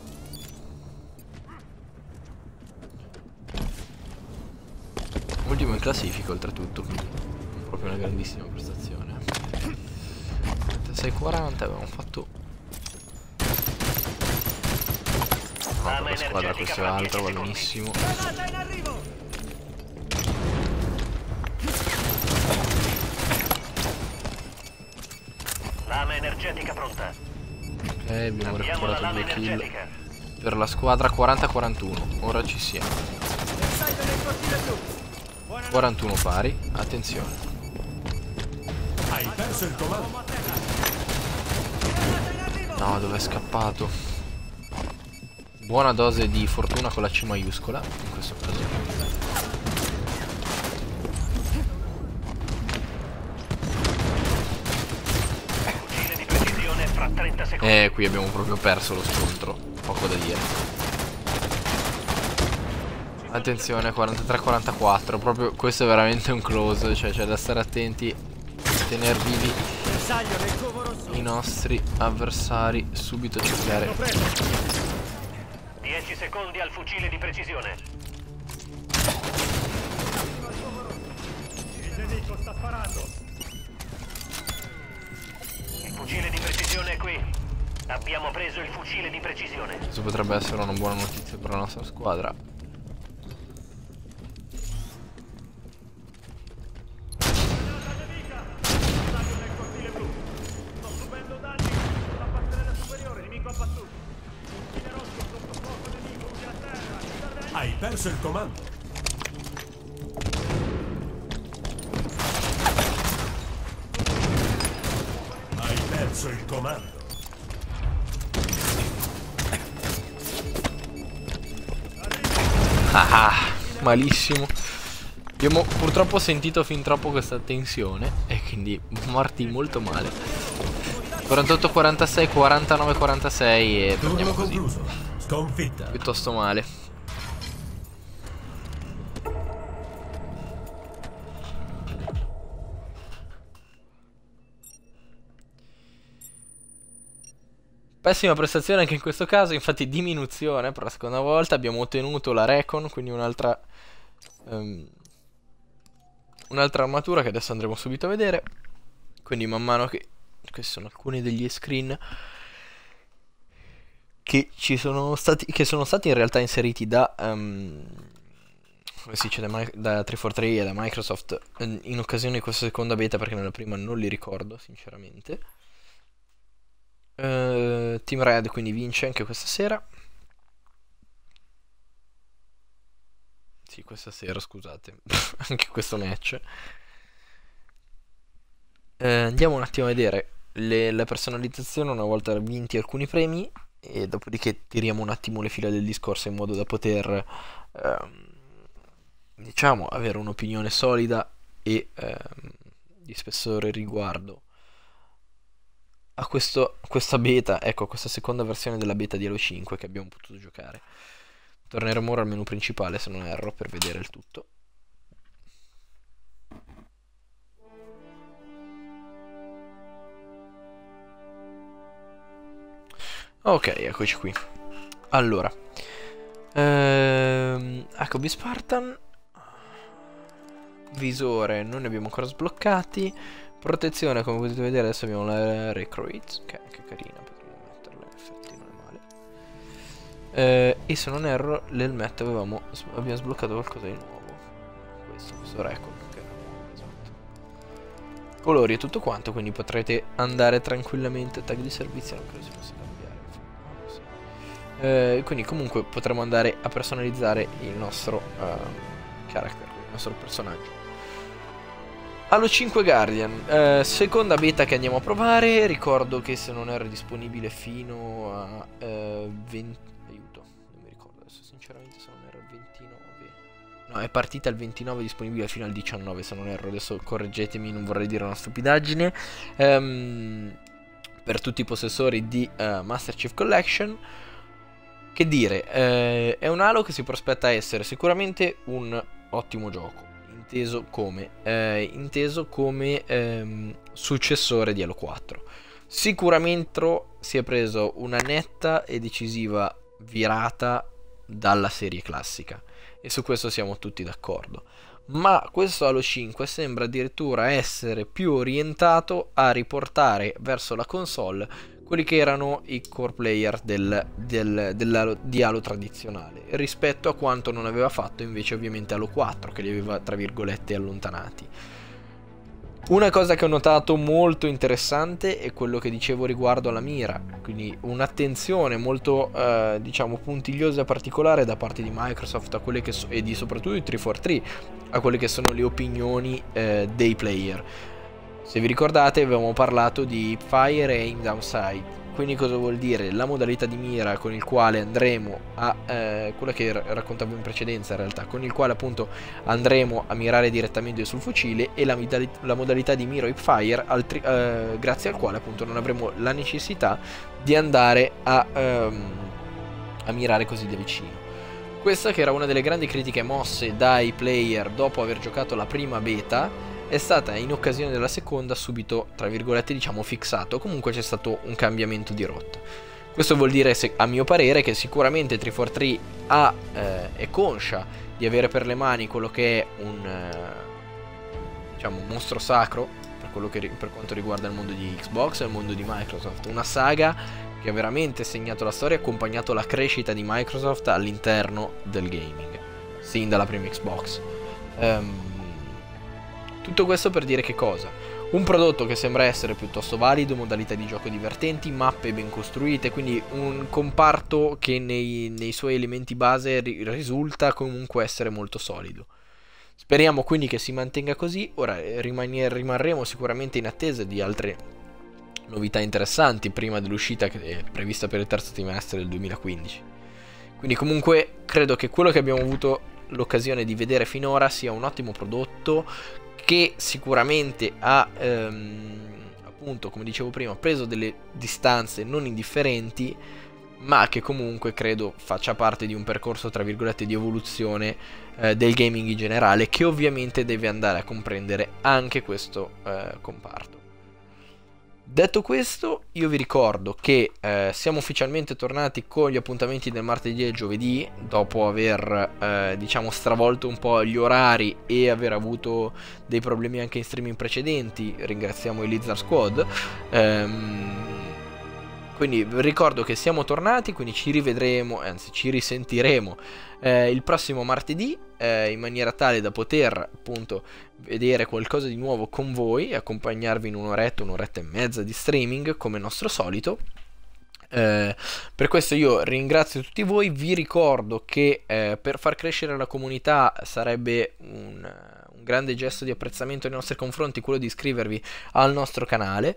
B: Ultimo in classifica oltretutto, quindi proprio una grandissima prestazione. trentasei quaranta avevamo fatto. No, per la squadra questo è altro, va benissimo.
D: Lama energetica pronta.
B: Ok, abbiamo
D: Abbiamo la
B: recuperato
D: lama
B: due kill
D: energetica.
B: per la squadra. Quaranta quarantuno, ora ci siamo. quarantuno pari, attenzione.
C: Hai perso il comando.
B: No, dove è scappato? Buona dose di fortuna con la C maiuscola in questo caso.
D: Fucile di precisione fra trenta secondi.
B: E qui abbiamo proprio perso lo scontro, poco da dire. Attenzione, quarantatré quarantaquattro, proprio questo è veramente un close, cioè c'è da stare attenti, tener vivi i nostri avversari, subito cercare.
D: dieci secondi al fucile di precisione.
A: Il nemico sta sparando.
D: Il fucile di precisione è qui. Abbiamo preso il fucile di precisione.
B: Questo potrebbe essere una buona notizia per la nostra squadra.
C: Hai perso il comando. Hai perso il comando.
B: Ah, malissimo. Abbiamo purtroppo sentito fin troppo questa tensione e quindi morti molto male. quarantotto quarantasei, quarantanove quarantasei e
C: Turno
B: perdiamo così.
C: concluso. Sconfitta.
B: Piuttosto male. Pessima prestazione anche in questo caso, infatti diminuzione per la seconda volta. Abbiamo ottenuto la Recon, quindi un'altra um, un'altra armatura che adesso andremo subito a vedere. Quindi man mano che... questi sono alcuni degli screen che ci sono stati, che sono stati in realtà inseriti da um, come si dice, da, da tre quattro tre e da Microsoft in occasione di questa seconda beta, perché nella prima non li ricordo sinceramente. Uh, Team Red quindi vince anche questa sera. Sì, questa sera, scusate. Anche questo match. uh, Andiamo un attimo a vedere le, la personalizzazione una volta vinti alcuni premi, e dopodiché tiriamo un attimo le fila del discorso in modo da poter uh, diciamo avere un'opinione solida e uh, di spessore riguardo a questo, questa beta, ecco, questa seconda versione della beta di Halo cinque che abbiamo potuto giocare. Torneremo ora al menu principale, se non erro, per vedere il tutto. Ok, eccoci qui. Allora, ehm, H B Spartan, visore non ne abbiamo ancora sbloccati. Protezione, come potete vedere adesso abbiamo la Recruit, che è anche carina, potremmo metterla, in effetti non è male. eh, e se non erro l'elmetto avevamo abbiamo sbloccato qualcosa di nuovo. Questo, questo record che esatto. Colori e tutto quanto, quindi potrete andare tranquillamente. Tag di servizio non credo si possa cambiare. Ah, sì. eh, quindi comunque potremo andare a personalizzare il nostro uh, character, il nostro personaggio. Halo cinque Guardian, eh, seconda beta che andiamo a provare. Ricordo che se non era disponibile fino a eh, venti, aiuto, non mi ricordo adesso sinceramente se non era il ventinove. No, è partita il ventinove, disponibile fino al diciannove se non erro. Adesso correggetemi, non vorrei dire una stupidaggine. ehm, Per tutti i possessori di uh, Master Chief Collection. Che dire, eh, è un Halo che si prospetta essere sicuramente un ottimo gioco, inteso come, eh, inteso come ehm, successore di Halo quattro. Sicuramente si è preso una netta e decisiva virata dalla serie classica, e su questo siamo tutti d'accordo. Ma questo Halo cinque sembra addirittura essere più orientato a riportare verso la console quelli che erano i core player del, del, del, di Halo tradizionale, rispetto a quanto non aveva fatto invece ovviamente Halo quattro, che li aveva tra virgolette allontanati. Una cosa che ho notato molto interessante è quello che dicevo riguardo alla mira, quindi un'attenzione molto eh, diciamo puntigliosa e particolare da parte di Microsoft a quelle che so e di soprattutto di tre quattro tre a quelle che sono le opinioni eh, dei player. Se vi ricordate avevamo parlato di Fire e Aim Down Sight, quindi cosa vuol dire? La modalità di mira con il quale andremo a, eh, quella che raccontavo in precedenza in realtà, con il quale appunto andremo a mirare direttamente sul fucile, e la, la modalità di mira Fire, altri, eh, grazie al quale appunto non avremo la necessità di andare a, ehm, a mirare così da vicino. Questa che era una delle grandi critiche mosse dai player dopo aver giocato la prima beta, è stata in occasione della seconda subito, tra virgolette, diciamo fissato. Comunque c'è stato un cambiamento di rotta. Questo vuol dire, se, a mio parere, che sicuramente tre quattro tre ha, eh, è conscia di avere per le mani quello che è un eh, diciamo mostro sacro per, quello che, per quanto riguarda il mondo di Xbox e il mondo di Microsoft. Una saga che ha veramente segnato la storia e accompagnato la crescita di Microsoft all'interno del gaming, sin dalla prima Xbox. Um, Tutto questo per dire che cosa? Un prodotto che sembra essere piuttosto valido, modalità di gioco divertenti, mappe ben costruite, quindi un comparto che nei, nei suoi elementi base ri risulta comunque essere molto solido. Speriamo quindi che si mantenga così. Ora rimarremo sicuramente in attesa di altre novità interessanti prima dell'uscita che è prevista per il terzo trimestre del duemilaquindici. Quindi comunque credo che quello che abbiamo avuto l'occasione di vedere finora sia un ottimo prodotto, che sicuramente ha ehm, appunto, come dicevo prima, preso delle distanze non indifferenti, ma che comunque credo faccia parte di un percorso tra virgolette di evoluzione eh, del gaming in generale, che ovviamente deve andare a comprendere anche questo eh, comparto. Detto questo, io vi ricordo che eh, siamo ufficialmente tornati con gli appuntamenti del martedì e giovedì, dopo aver eh, diciamo stravolto un po' gli orari e aver avuto dei problemi anche in streaming precedenti. Ringraziamo i Lizard Squad. ehm, Quindi vi ricordo che siamo tornati, quindi ci rivedremo, anzi ci risentiremo eh, il prossimo martedì, eh, in maniera tale da poter appunto vedere qualcosa di nuovo con voi e accompagnarvi in un'oretta, un'oretta e mezza di streaming come nostro solito. Eh, per questo io ringrazio tutti voi, vi ricordo che eh, per far crescere la comunità sarebbe un, un grande gesto di apprezzamento nei nostri confronti quello di iscrivervi al nostro canale.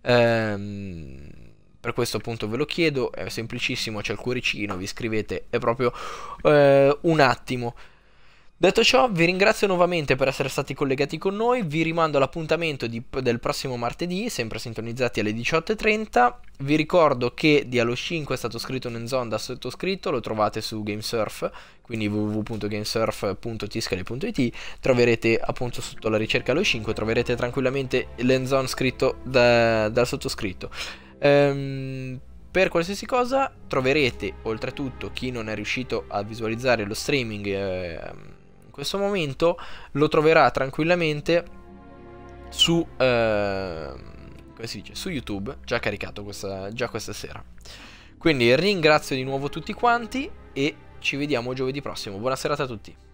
B: Ehm... Per questo appunto ve lo chiedo, è semplicissimo, c'è il cuoricino, vi iscrivete, è proprio eh, un attimo. Detto ciò, vi ringrazio nuovamente per essere stati collegati con noi, vi rimando all'appuntamento del prossimo martedì, sempre sintonizzati alle diciotto e trenta. Vi ricordo che di Halo cinque è stato scritto un hands-on da sottoscritto, lo trovate su GameSurf, quindi w w w punto gamesurf punto tiscali punto i t, troverete appunto sotto la ricerca Halo cinque, troverete tranquillamente l'hands-on scritto da, dal sottoscritto. Um, per qualsiasi cosa troverete, oltretutto, chi non è riuscito a visualizzare lo streaming eh, in questo momento lo troverà tranquillamente su, eh, come si dice, su YouTube, già caricato questa, già questa sera. Quindi ringrazio di nuovo tutti quanti e ci vediamo giovedì prossimo. Buona serata a tutti.